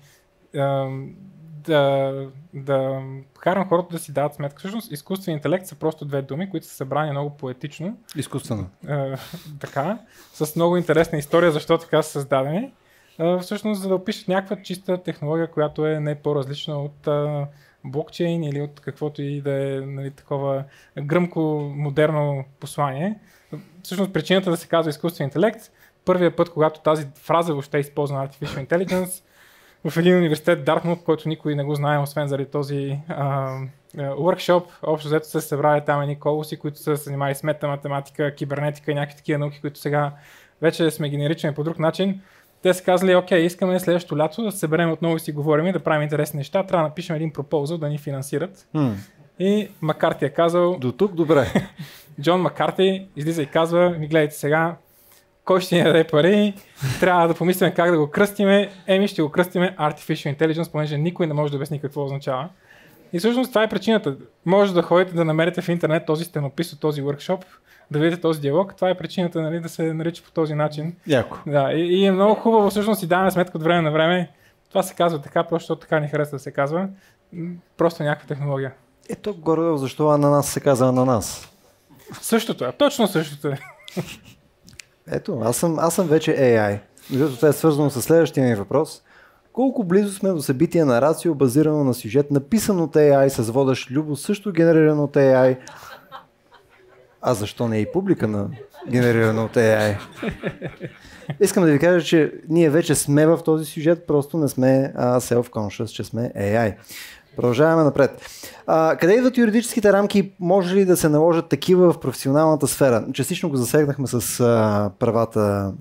да карам хората да си дават сметка. Всъщност изкуствен интелект са просто две думи, които са събрани много поетично. Изкуствено. Така, с много интересна история, защо така са създадени. Всъщност за да опишат някаква чиста технология, която е не по-различна от блокчейн или от каквото и да е, нали, такова гръмко, модерно послание. Всъщност причината да се казва изкуствен интелект, първият път, когато тази фраза въобще е използвана Artificial Intelligence, в един университет Дартмут, който никой не го знае, освен заради този workshop, общо взето се събрали там едни колоси, които са се занимали с метаматематика, кибернетика и някакви такива науки, които сега вече сме ги наричаме по друг начин. Те са казали, окей, искаме следващото лято да се съберем отново и си говорим и да правим интересни неща, трябва да напишем един пропозъл да ни финансират. И Маккарти е казал... До тук добре. Джон Маккарти излиза и казва, ми гледайте сега, кой ще ни даде пари, трябва да помислим как да го кръстиме. Ще го кръстиме Artificial Intelligence, понеже никой не може да обясни какво означава. И всъщност това е причината. Може да ходите да намерите в интернет този стенопис от този workshop, да видите този диалог. Това е причината, нали, да се нарича по този начин. Яко. Да, и е много хубаво всъщност и даваме сметка от време на време. Това се казва така, просто защото така ни харесва да се казва. Просто някаква технология. Ето горе, защо ананас се казва ананас? Същото е, точно същото е. Ето, аз съм вече AI. Защото това е свързано с следващия ми въпрос. Колко близо сме до събитие на рацио, базирано на сюжет, написан от AI, с водещ Любо, също генериран от AI? А защо не е и публика на генерирано от AI? Искам да ви кажа, че ние вече сме в този сюжет, просто не сме self-conscious, че сме AI. Продължаваме напред. Къде идват юридическите рамки? Може ли да се наложат такива в професионалната сфера? Частично го засегнахме с правата.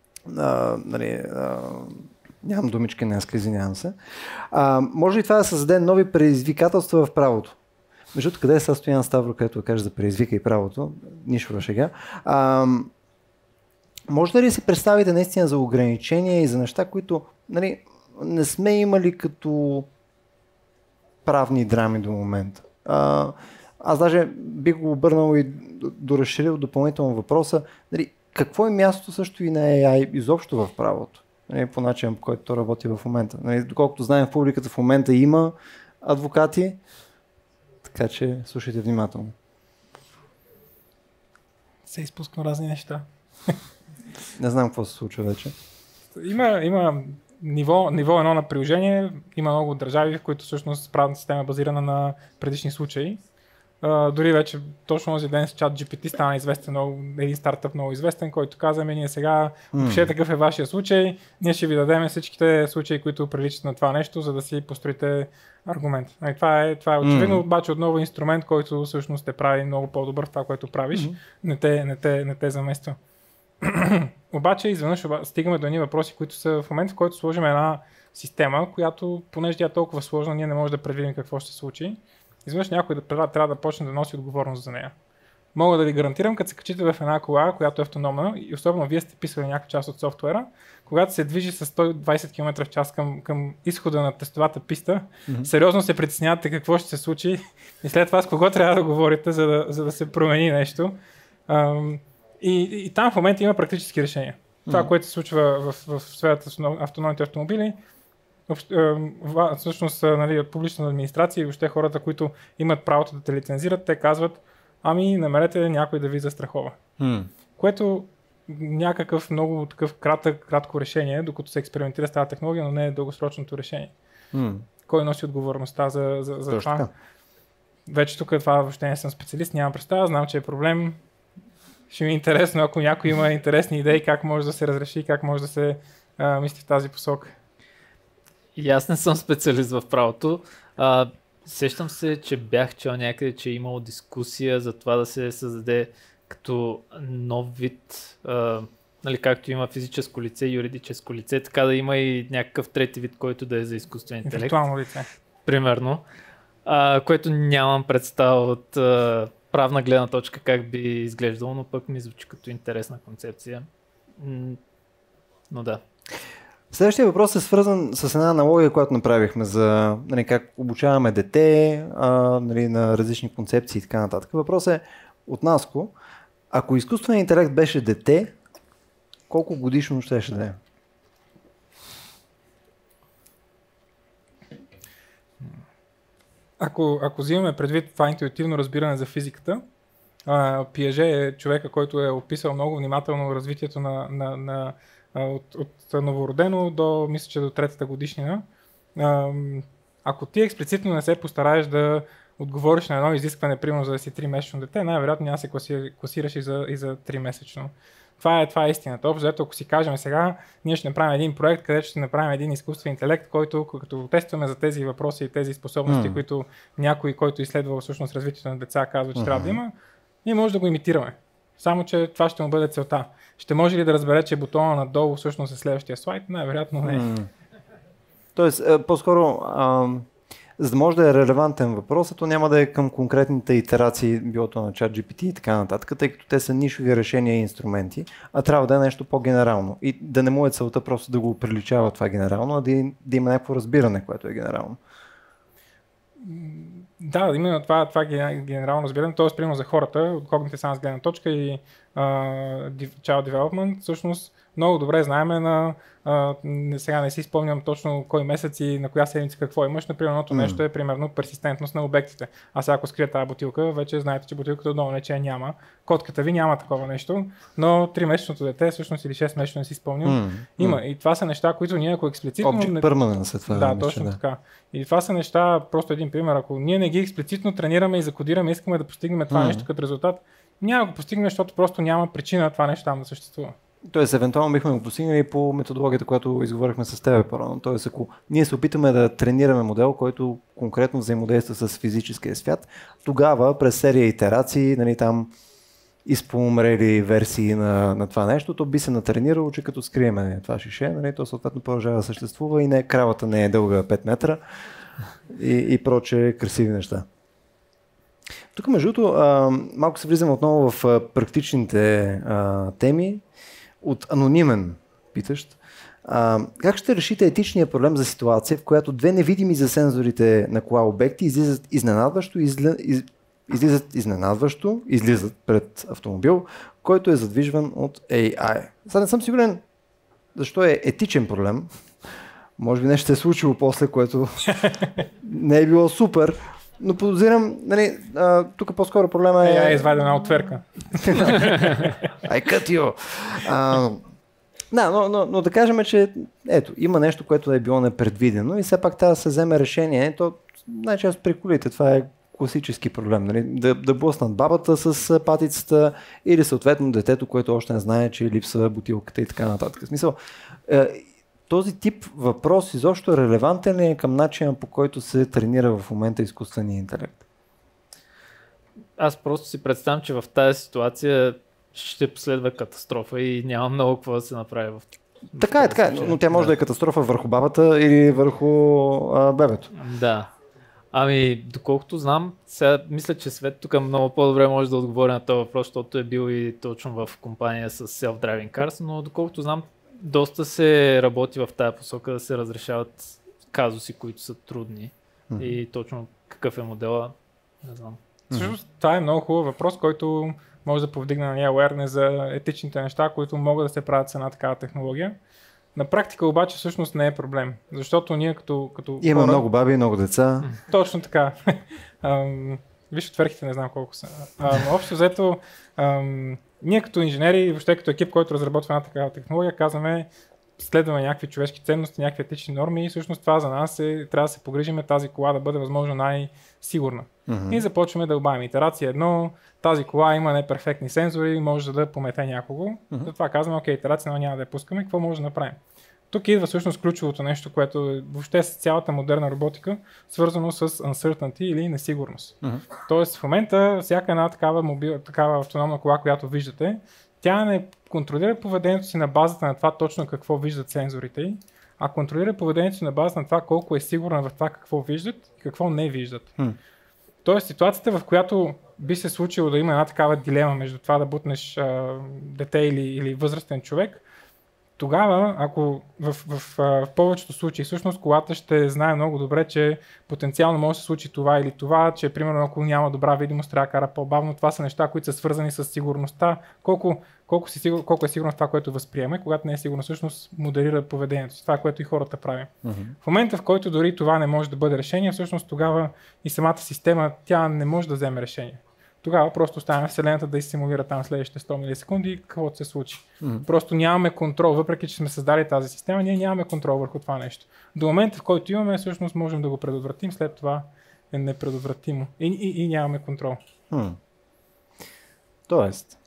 Нямам думички днес, извинявам се. Може ли това да създаде нови предизвикателства в правото? Между къде е Стоян Ставро, където каже за предизвика и правото? Нищо шега. Може да ли си представите наистина за ограничения и за неща, които нали, не сме имали като правни драми до момента? Аз даже бих го обърнал и доразширил допълнително въпроса. Нали, какво е мястото също и на AI изобщо в правото? Нали, по начин, по който то работи в момента. Нали, доколкото знаем, в публиката в момента има адвокати, така че слушайте внимателно. Се изпускам разни неща. Не знам какво се случва вече. Има ниво едно на приложение. Има много държави, в които всъщност правната система е базирана на предишни случаи. Дори вече точно този ден с ChatGPT стана известен един стартъп много известен, който каза, ние сега въобще такъв е вашия случай, ние ще ви дадем всичките случаи, които приличат на това нещо, за да си построите аргумент. Това е очевидно, обаче отново инструмент, който всъщност те прави много по-добър в това, което правиш, не те замества. Обаче изведнъж стигаме до едни въпроси, които са в момента, в който сложим една система, която, понеже тя е толкова сложна, ние не можем да предвидим какво ще се случи. Изведнъж някой трябва да почне да носи отговорност за нея. Мога да ви гарантирам, като се качите в една кола, която е автономна, и особено вие сте писали някаква част от софтуера, когато се движи с 120 км в час към изхода на тестовата писта, сериозно се притеснявате какво ще се случи и след това с кого трябва да говорите, за да се промени нещо. И там в момента има практически решения. Това, което се случва в сферата с автономните автомобили, всъщност нали, от публична администрация и въобще хората, които имат правото да те лицензират, те казват, намерете някой да ви застрахова. Което някакъв много такъв кратко решение, докато се експериментира с тази технология, но не е дългосрочното решение. Кой носи отговорността за това? Така. Вече тук това въобще не съм специалист, нямам представа, знам, че е проблем. Ще ми е интересно, ако някой има интересни идеи, как може да се разреши, как може да се мисли в тази посока. И аз не съм специалист в правото. Сещам се, че бях чел някъде, че е имало дискусия за това да се създаде като нов вид, нали, както има физическо лице и юридическо лице, така да има и някакъв трети вид, който да е за изкуствен интелект. Виртуално лице. Примерно. Което нямам представа от правна гледна точка как би изглеждало, но пък ми звучи като интересна концепция. Но да. Следващия въпрос е свързан с една аналогия, която направихме за нали, как обучаваме дете нали, на различни концепции и така нататък. Въпрос е от Наско. Ако изкуственият интелект беше дете, колко годишно ще да е? Ако взимаме предвид това интуитивно разбиране за физиката, Пиаже е човека, който е описал много внимателно развитието от новородено до, мисля, че до третата годишнина. Ако ти експлицитно не се постараеш да отговориш на едно изискване, примерно за да си 3-месечно дете, най-вероятно няма да се класираш и за 3-месечно. Това е истината. Общо, ако си кажем сега, ние ще направим един проект, където ще направим един изкуствен интелект, който като тестваме за тези въпроси и тези способности, които някой, който изследва всъщност развитието на деца, казва, че трябва да има, ние може да го имитираме. Само, че това ще му бъде целта. Ще може ли да разбере, че бутона надолу всъщност е следващия слайд? Най-вероятно не. Тоест, по-скоро, за да може да е релевантен въпрос, то няма да е към конкретните итерации, било то на ChatGPT и така нататък, тъй като те са нишови решения и инструменти, а трябва да е нещо по-генерално. И да не му е целта просто да го приличава това генерално, а да има някакво разбиране, което е генерално. Да, именно това генерално разбиране, т.е. примерно за хората, от Cognitive Science гледна точка и Child Development, всъщност много добре знаеме сега не си спомням точно кой месец и на коя седмица какво имаш. Например, едното нещо е примерно персистентност на обектите. А сега ако скрия тази бутилка, вече знаете, че бутилката отдолу не че я няма. Котката ви няма такова нещо, но 3-месечното дете, всъщност или 6-месечно не си спомням, има. И това са неща, които ние ако експлицитно... Object permanence е това. Да, точно така. И това са неща, просто един пример, ако ние не ги експлицитно тренираме и закодираме, искаме да постигнем това нещо като резултат, няма да го постигнем, защото просто няма причина това нещо там да съществува. Тоест, евентуално бихме го постигнали по методологията, която изговорихме с теб по-рано. Тоест, ако ние се опитаме да тренираме модел, който конкретно взаимодейства с физическия свят, тогава през серия итерации, нали, там изпоумрели версии на това нещо, то би се натренирало, че като скриеме това шише, нали, то съответно продължава да съществува и кравата не е дълга 5 метра и проче красиви неща. Тук между другото, малко се влизам отново в практичните теми. От анонимен питащ. Как ще решите етичния проблем за ситуация, в която две невидими за сензорите на кола обекти излизат излизат пред автомобил, който е задвижван от AI? Сега не съм сигурен защо е етичен проблем. Може би нещо се е случило после, което не е било супер, но подозирам, нали, тук по-скоро проблема е... извади една отверка. I cut you! Но да кажем, че ето, има нещо, което е било непредвидено и все пак трябва да се вземе решение. То най-често при колите, това е класически проблем. Нали? Да блъснат бабата с патицата или съответно детето, което още не знае, че липсва бутилката и така нататък. В смисъл, този тип въпрос изобщо е релевантен ли е към начина, по който се тренира в момента изкуствения интелект? Аз просто си представям, че в тази ситуация ще последва катастрофа и няма много какво да се направи в Така е, но тя може да е катастрофа върху бабата или върху бебето. Да. Ами, доколкото знам, сега мисля, че Свет тук много по-добре може да отговори на този въпрос, защото е бил и точно в компания с Self-Driving Cars, но доколкото знам, доста се работи в тази посока да се разрешават казуси, които са трудни. И точно какъв е модела, не знам. Всъщност, това е много хубав въпрос, който може да повдигне awareness за етичните неща, които могат да се правят с една такава технология. На практика обаче всъщност не е проблем, защото ние като има хора... много баби, много деца. Точно така. Виж, отверхите не знам колко са. Но общо взето, ние като инженери и въобще като екип, който разработва една такава технология, казваме, следваме някакви човешки ценности, някакви етични норми и всъщност това за нас трябва да се погрижим тази кола да бъде възможно най-сигурна. И започваме да обавим итерация едно, тази кола има неперфектни сензори, може да помете някого. Затова казваме, окей, итерация но няма да я пускаме, какво може да направим? Тук идва всъщност ключовото нещо, което е въобще с цялата модерна роботика, свързано с uncertainty или несигурност. Тоест в момента всяка една такава автономна кола, която виждате, тя не контролира поведението си на базата на това точно какво виждат сензорите й, а контролира поведението си на базата на това колко е сигурна в това какво виждат и какво не виждат. Тоест ситуацията, в която би се случило да има една такава дилема между това да бутнеш дете или възрастен човек, тогава, ако в повечето случаи всъщност колата ще знае много добре, че потенциално може да се случи това или това, че примерно ако няма добра видимост, трябва да кара по-бавно. Това са неща, които са свързани с сигурността. Колко е сигурно в това, което възприема, когато не е сигурно, всъщност модерира поведението си. Това е което и хората правят. В момента, в който дори това не може да бъде решение, всъщност тогава и самата система, тя не може да вземе решение. Тогава просто оставяме Вселената да изсимулира там следващите 100 милисекунди и каквото се случи. Просто нямаме контрол, въпреки че сме създали тази система, ние нямаме контрол върху това нещо. До момента, в който имаме, всъщност можем да го предотвратим, след това е непредотвратимо и нямаме контрол. Тоест,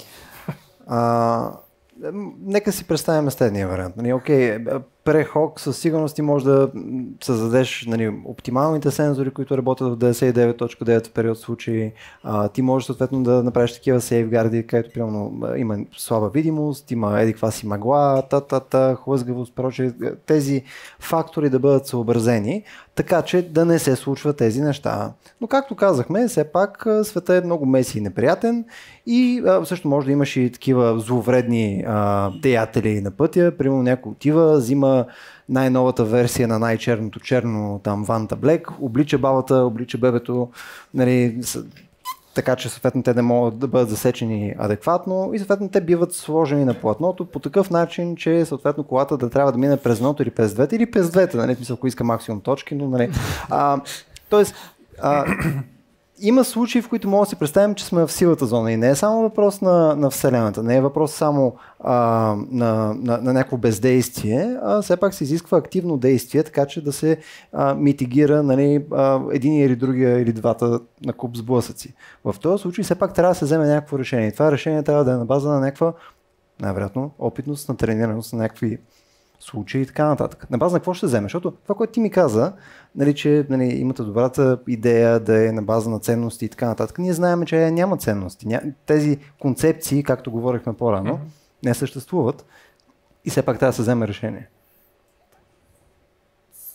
нека си представим следния вариант. Окей, прехок със сигурност ти може да създадеш оптималните сензори, които работят в 99.9 в период случаи. Ти можеш съответно да направиш такива сейфгарди, където примерно има слаба видимост, има едиква си мъгла, хлъзгавост, прочее. Тези фактори да бъдат съобразени, така че да не се случват тези неща. Но както казахме, все пак света е много меси и неприятен и също може да имаш и такива зловредни деятели на пътя. Примерно някой отива, взима най-новата версия на най-черното черно там Ванта Блек, облича бабата, облича бебето, така че съответно те не могат да бъдат засечени адекватно и съответно те биват сложени на платното по такъв начин, че съответно колата да трябва да мине през едното или през двете, или през двете, смисъл, ако иска максимум точки, но тоест, има случаи, в които мога да си представим, че сме в силата зона и не е само въпрос на Вселената, не е въпрос само на някакво бездействие, а все пак се изисква активно действие, така че да се митигира един или другия или двата на куп сблъсъци. В този случай все пак трябва да се вземе някакво решение. Това решение трябва да е на база на някаква, най-вероятно, опитност, на тренираност, на някакви случаи и така нататък. На база на какво ще вземеш? Защото това, което ти ми каза, че имате добрата идея да е на база на ценности и така нататък, ние знаем, че няма ценности. Тези концепции, както говорихме по-рано, не съществуват и все пак трябва да се вземе решение.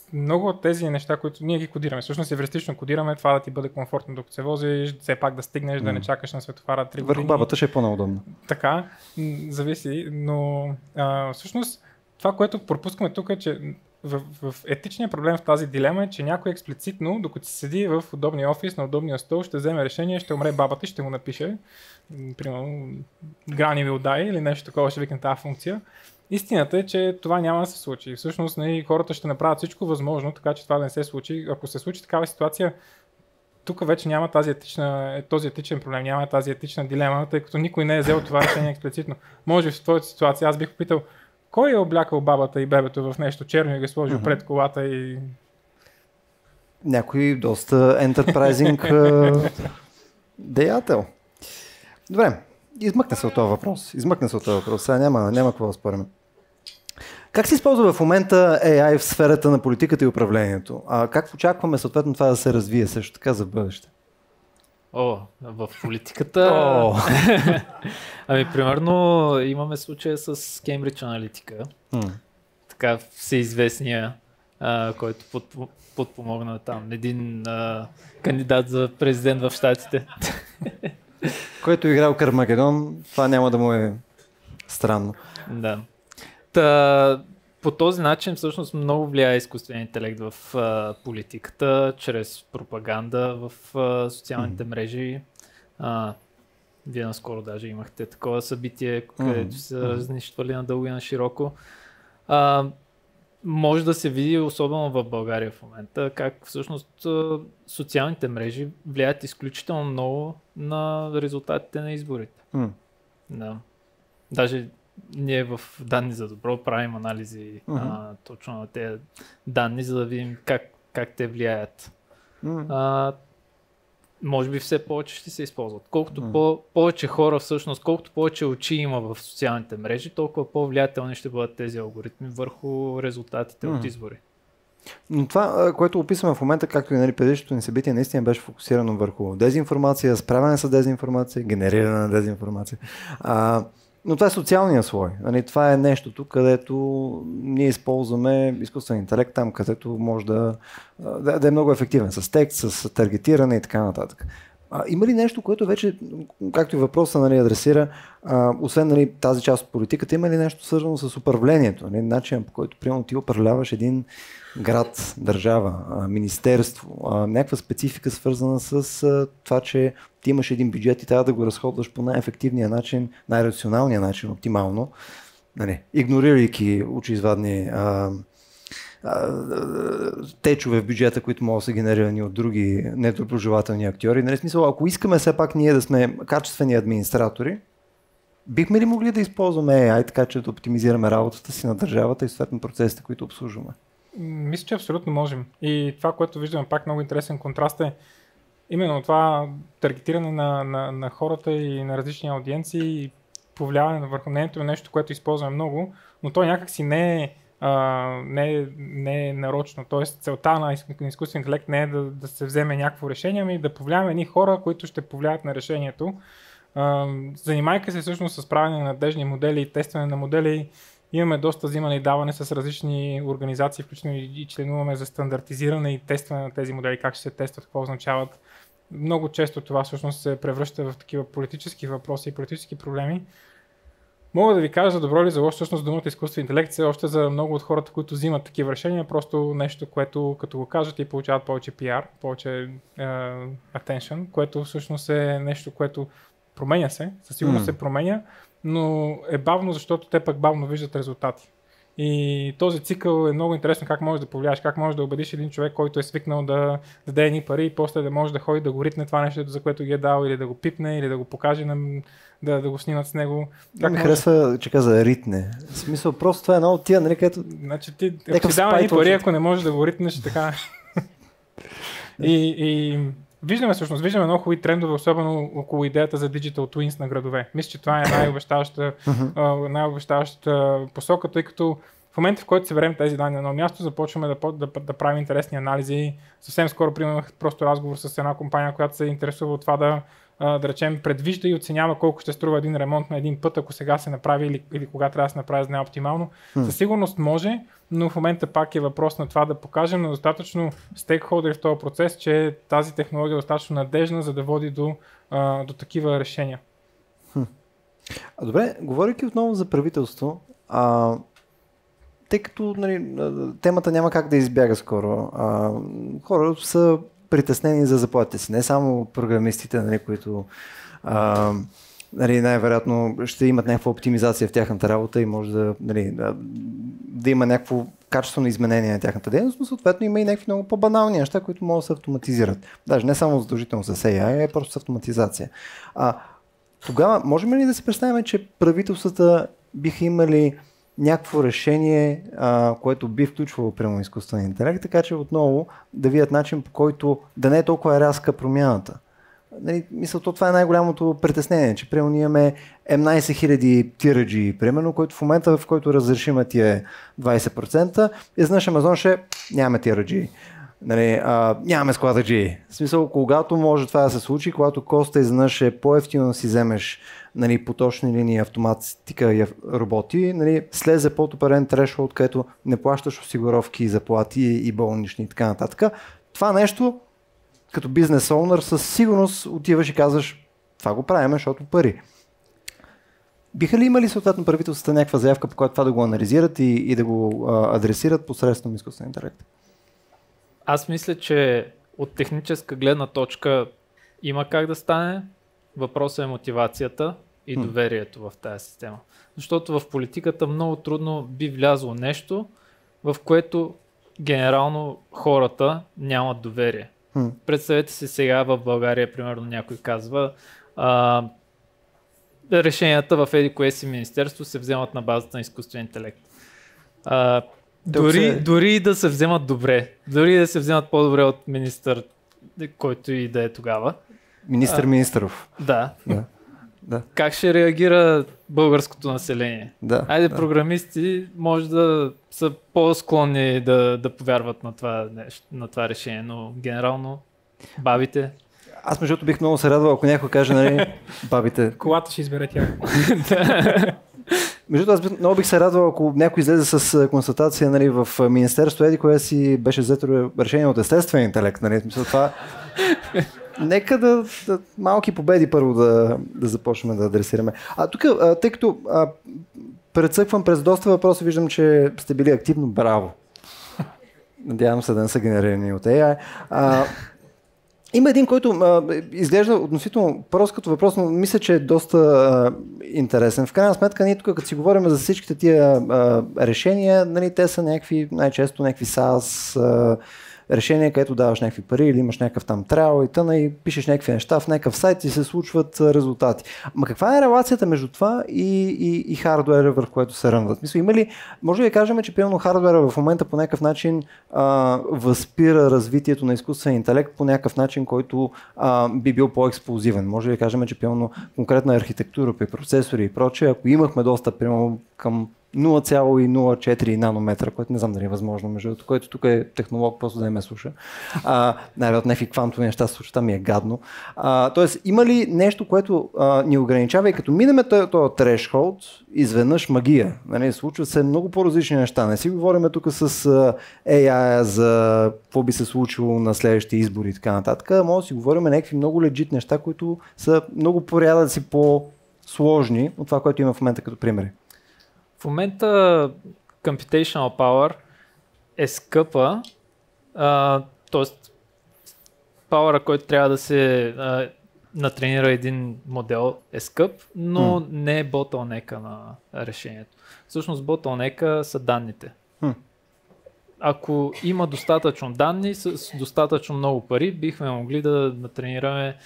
много от тези неща, които ние ги кодираме, всъщност евристично кодираме това да ти бъде комфортно докато се возиш, все пак да стигнеш, да не чакаш на светофара 3 години. Върху бабата ще е по-неудобно. Така, зависи, но всъщност това, което пропускаме тук е, че в етичния проблем в тази дилема е, че някой експлицитно, докато се седи в удобния офис, на удобния стол, ще вземе решение, ще умре бабата и ще му напише, примерно, Granny will die или нещо такова, ще викне тази функция. Истината е, че това няма да се случи. Всъщност хората ще направят всичко възможно, така че това да не се случи. Ако се случи такава ситуация, тук вече няма този етичен проблем, няма тази етична дилема, тъй като никой не е взел това решение експлицитно. Може в твоята ситуация аз бих попитал, кой е облякал бабата и бебето в нещо черно и ги сложил пред колата и... Някой доста ентерпрайзинг деятел. Добре, измъкна се от този въпрос. Сега няма какво да спорим. Как се използва в момента AI в сферата на политиката и управлението? Как очакваме съответно това да се развие също така за бъдеще? В политиката... Ами, примерно, имаме случая с Cambridge Analytica. Така всеизвестния, който подпомогна там един кандидат за президент в Щатите. Който играл Кармагедон, това няма да му е странно. Да. По този начин всъщност много влияе изкуствен интелект в политиката, чрез пропаганда в социалните мрежи. Вие наскоро даже имахте такова събитие, където са разнищвали надълго и на широко. Може да се види, особено в България в момента, как всъщност социалните мрежи влияят изключително много на резултатите на изборите. Да. Даже ние в Данни за добро правим анализи точно на тези данни, за да видим как те влияят. Може би все повече ще се използват. Колкото повече хора всъщност, колкото повече очи има в социалните мрежи, толкова по-влиятелни ще бъдат тези алгоритми върху резултатите от избори. Но това, което описваме в момента, както и предишното ни събитие, наистина беше фокусирано върху дезинформация, справяне с дезинформация, генериране на дезинформация. Но това е социалния слой. Това е нещото, където ние използваме изкуствен интелект там, където може да е много ефективен с текст, с таргетиране и така нататък. Има ли нещо, което вече, както и въпросът адресира, освен тази част от политиката, има ли нещо свързано с управлението? Начин, по който примерно ти управляваш един град, държава, министерство, някаква специфика свързана с това, че ти имаш един бюджет и трябва да го разходваш по най-ефективния начин, най-рационалния начин, оптимално, игнорирайки очеизвадни течове в бюджета, които могат да са генерирани от други недоброжелателни актьори. Смисъл, ако искаме все пак ние да сме качествени администратори, бихме ли могли да използваме AI, така че да оптимизираме работата си на държавата и съответно процесите, които обслужваме? Мисля, че абсолютно можем. И това, което виждаме, пак много интересен контраст е именно това таргетиране на хората и на различни аудиенции и повлияване върху мнението е нещо, което използваме много, но то някакси не е нарочно. Тоест целта на изкуствен интелект не е да се вземе някакво решение, ами да повлияме едни хора, които ще повлияят на решението. Занимайка се всъщност с правене на надежни модели и тестване на модели. Имаме доста взимане и даване с различни организации, включително и членуваме за стандартизиране и тестване на тези модели, как ще се тестват, какво означават. Много често това всъщност се превръща в такива политически въпроси и политически проблеми. Мога да ви кажа за добро или за лошо, всъщност думата изкуствен интелект е още за много от хората, които взимат такива решения, просто нещо, което като го кажат и получават повече PR, повече attention, което всъщност е нещо, което променя се, със сигурност се променя, но е бавно, защото те пък бавно виждат резултати. И този цикъл е много интересно как можеш да повлияеш, как можеш да убедиш един човек, който е свикнал да даде едни пари и после да може да ходи да го ритне това нещо, за което ги е дал, или да го пипне, или да го покаже, да го снимат с него. Как ми харесва, че каза ритне. В смисъл, просто това е едно от тия, нали, където... Значи ти си дава едни пари, ако не можеш да го ритнеш, така... и виждаме много хубави трендове, особено около идеята за Digital Twins на градове. Мисля, че това е най-обещаващата посока, тъй като в момента, в който съберем тези данни на едно място, започваме да правим интересни анализи. Съвсем скоро, примерно, имах просто разговор с една компания, която се интересува от това да речем, предвижда и оценява колко ще струва един ремонт на един път, ако сега се направи или кога трябва да се направи за най-оптимално. Със сигурност може, но в момента пак е въпрос на това да покажем на достатъчно стейкхолдери в този процес, че тази технология е достатъчно надежна, за да води до такива решения. Добре, говорейки отново за правителство, тъй като темата няма как да избяга скоро, хора са притеснени за заплатите си, не само програмистите, които най-вероятно ще имат някаква оптимизация в тяхната работа и може да има някакво качествено изменение на тяхната дейност, но съответно има и някакви много по-банални неща, които могат да се автоматизират. Даже не само задължително с AI, а просто с автоматизация. Тогава можем ли да си представим, че правителствата биха имали някакво решение, което би включвало прямо изкуствен интелект, така че отново да видят начин, по който да не е толкова рязка промяната. Мисля, това е най-голямото притеснение, че примерно ние имаме 11 000 тираджи, примерно, който в момента, в който разрешим тия 20%, изнъж Амазон ще нямаме тираджи. Нямаме склададжи. В смисъл, когато може това да се случи, когато коста изнъж е по-ефтино да си вземеш поточни линии автоматика и роботи, слезе под определен трешхолд, където не плащаш осигуровки, заплати и болнични и така нататък. Това нещо, като бизнес оунър, със сигурност отиваш и казваш, това го правим, защото пари. Биха ли имали съответно правителствата някаква заявка, по която това да го анализират и да го адресират посредством изкуствен интелект? Аз мисля, че от техническа гледна точка има как да стане. Въпросът е мотивацията и доверието в тази система. Защото в политиката много трудно би влязло нещо, в което генерално хората нямат доверие. Представете си сега в България, примерно някой казва, решенията в кое си министерство се вземат на базата на изкуствен интелект. Дори да се вземат добре, дори да се вземат по-добре от министър, който и да е тогава. Министъров. Да. Как ще реагира българското население? Програмисти може да са по-склонни да повярват на това решение, но генерално бабите... Аз между другото бих много се радвал, ако някой каже, бабите... Колата ще избере тях. Между другото, аз много бих се радвал, ако някой излезе с констатация в министерство, кое си беше взето решение от естествен интелект. Това... Нека да малки победи първо да започнем да адресираме. Тук, тъй като прецъквам през доста въпроси, виждам, че сте били активно. Браво! Надявам се да не са генерирани от AI. Има един, който изглежда относително прост като въпрос, но мисля, че е доста интересен. В крайна сметка, ние тук, като си говорим за всичките тия решения, те са най-често някакви SaaS решения, където даваш някакви пари или имаш някакъв там трайл и тъна и пишеш някакви неща в някакъв сайт и се случват резултати. Ма каква е релацията между това и хардуера, върху което се рънват? Мисля, има ли, може ли да кажем, че пълно хардуера в момента по някакъв начин възпира развитието на изкуствен интелект по някакъв начин, който би бил по-експлозивен? Може ли да кажем, че пълно конкретна архитектура при процесори и прочее, ако имахме достъп примерно към 0,04 нанометра, което не знам дали е възможно, между другото, който тук е технолог, просто да не ме слуша. Най-вероятно някакви квантови неща се случват, ми е гадно. Тоест, има ли нещо, което ни ограничава и като минеме този threshold, изведнъж магия. Случват се много по-различни неща. Не си говорим тук с AI за какво би се случило на следващите избори и така нататък. Може да си говорим някакви много legit неща, които са много порядъци по-сложни от това, което има в момента като примери. В момента computational power е скъпа, т.е. power, който трябва да се натренира един модел е скъп, но не е bottleneck на решението. Всъщност bottleneck са данните. Ако има достатъчно данни с достатъчно много пари, бихме могли да натренираме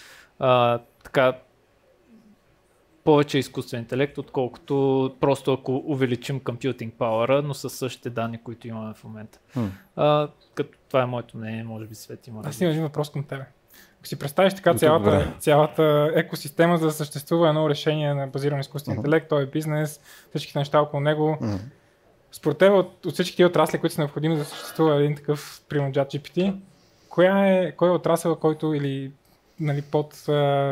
повече изкуствен интелект, отколкото просто ако увеличим computing power, но с същите данни, които имаме в момента. Като това е моето мнение, може би Свет има. Аз имам един въпрос към тебе. Ако си представиш така цялата екосистема, за да съществува едно решение на базирано изкуствен интелект, той е бизнес, всичките неща около него, Според теб от всички тези отрасли, които са необходими да съществува един такъв, примерно ChatGPT, кой е отрасъл, който или нали, под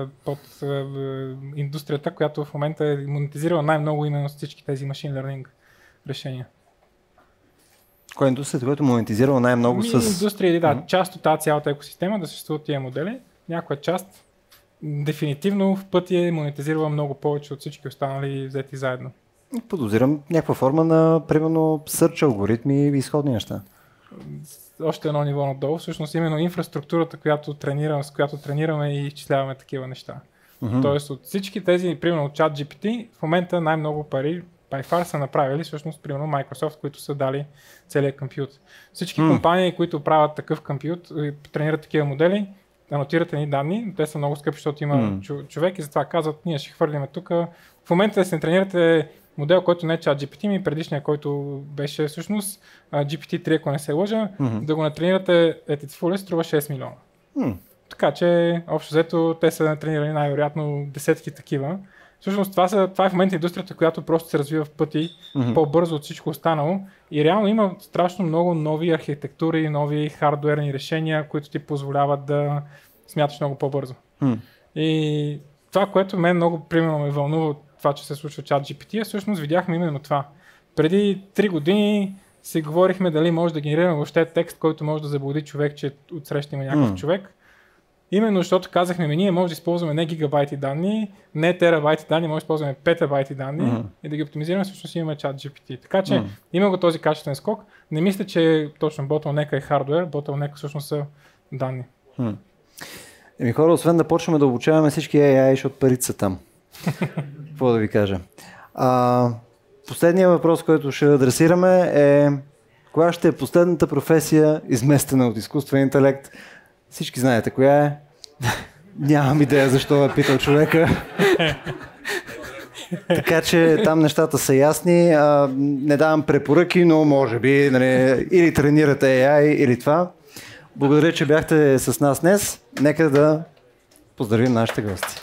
индустрията, която в момента е монетизирала най-много именно с всички тези машин learning решения? Коя е индустрията, която монетизирала най-много с... Индустрия, да, част от тази цялата екосистема да съществуват тия модели. Някоя част дефинитивно в пъти е монетизирала много повече от всички останали взети заедно. Подозирам някаква форма на, примерно, search алгоритми и изходни неща. Още едно ниво надолу, всъщност именно инфраструктурата, с която тренираме и изчисляваме такива неща. Тоест от всички тези, примерно от ChatGPT, в момента най-много пари by far са направили всъщност, примерно Microsoft, които са дали целият компют. Всички компании, които правят такъв компют, тренират такива модели, анотират едни данни, но те са много скъпи, защото има човек и затова казват, ние ще хвърлим тук. В момента да се тренирате модел, който не е ChatGPT, ми предишния, който беше всъщност GPT-3, ако не се лъжа, да го натренирате at its fullest струва 6 милиона. Така че, общо взето, те са натренирани най-вероятно десетки такива. Всъщност това е в момента индустрията, която просто се развива в пъти по-бързо от всичко останало и реално има страшно много нови архитектури, нови хардуерни решения, които ти позволяват да смяташ много по-бързо. И това, което мен много примерно ме вълнува от това, че се случва ChatGPT, всъщност видяхме именно това. Преди 3 години си говорихме дали може да генерираме въобще текст, който може да заблуди човек, че отсреща има някакъв човек. Именно защото казахме, ние може да използваме не гигабайти данни, не терабайти данни, може да използваме петабайти данни и да ги оптимизираме, всъщност имаме ChatGPT. Така че има го този качествен скок. Не мисля, че точно bottleneck е хардуер, bottleneck всъщност са данни. Хора, освен да почваме да обучаваме всички AI, защото парите са там. Какво да ви кажа? Последният въпрос, който ще адресираме е коя ще е последната професия, изместена от изкуствен интелект? Всички знаете коя е. Нямам идея защо е питал човека. Така че там нещата са ясни. Не давам препоръки, но може би нали, или тренирате AI, или това. Благодаря, че бяхте с нас днес. Нека да поздравим нашите гости.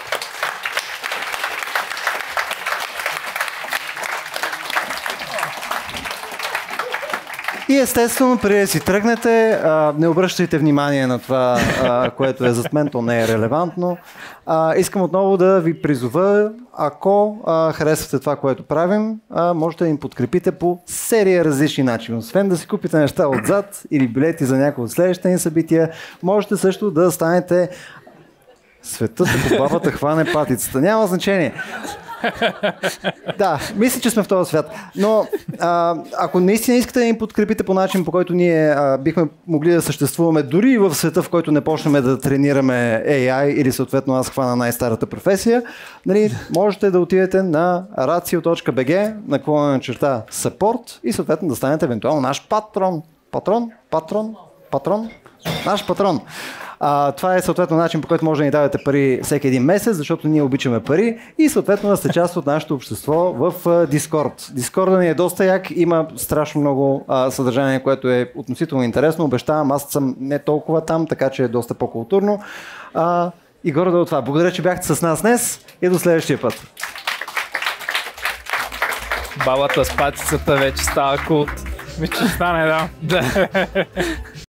И естествено, преди да си тръгнете, не обръщайте внимание на това, което е зад мен, то не е релевантно. Искам отново да ви призова, ако харесвате това, което правим, можете да им подкрепите по серия различни начини. Освен да си купите неща отзад или билети за някои от следващите ни събития, можете също да станете светът, ако бабата хване патицата. Няма значение. Да, мисля, че сме в този свят. Но ако наистина искате да ни подкрепите по начин, по който ние бихме могли да съществуваме дори и в света, в който не почнем да тренираме AI или съответно аз хвана най-старата професия, нали, можете да отидете на ratio.bg/support и съответно да станете евентуално наш патрон. Наш патрон. Това е съответно начин, по който може да ни давате пари всеки един месец, защото ние обичаме пари и съответно да сте част от нашето общество в Discord. Discord ни е доста як, има страшно много съдържание, което е относително интересно. Обещавам, аз съм не толкова там, така че е доста по-културно. И горе-долу това. Благодаря, че бяхте с нас днес и до следващия път. Бабата с патицата вече става култ. Вече стане, да.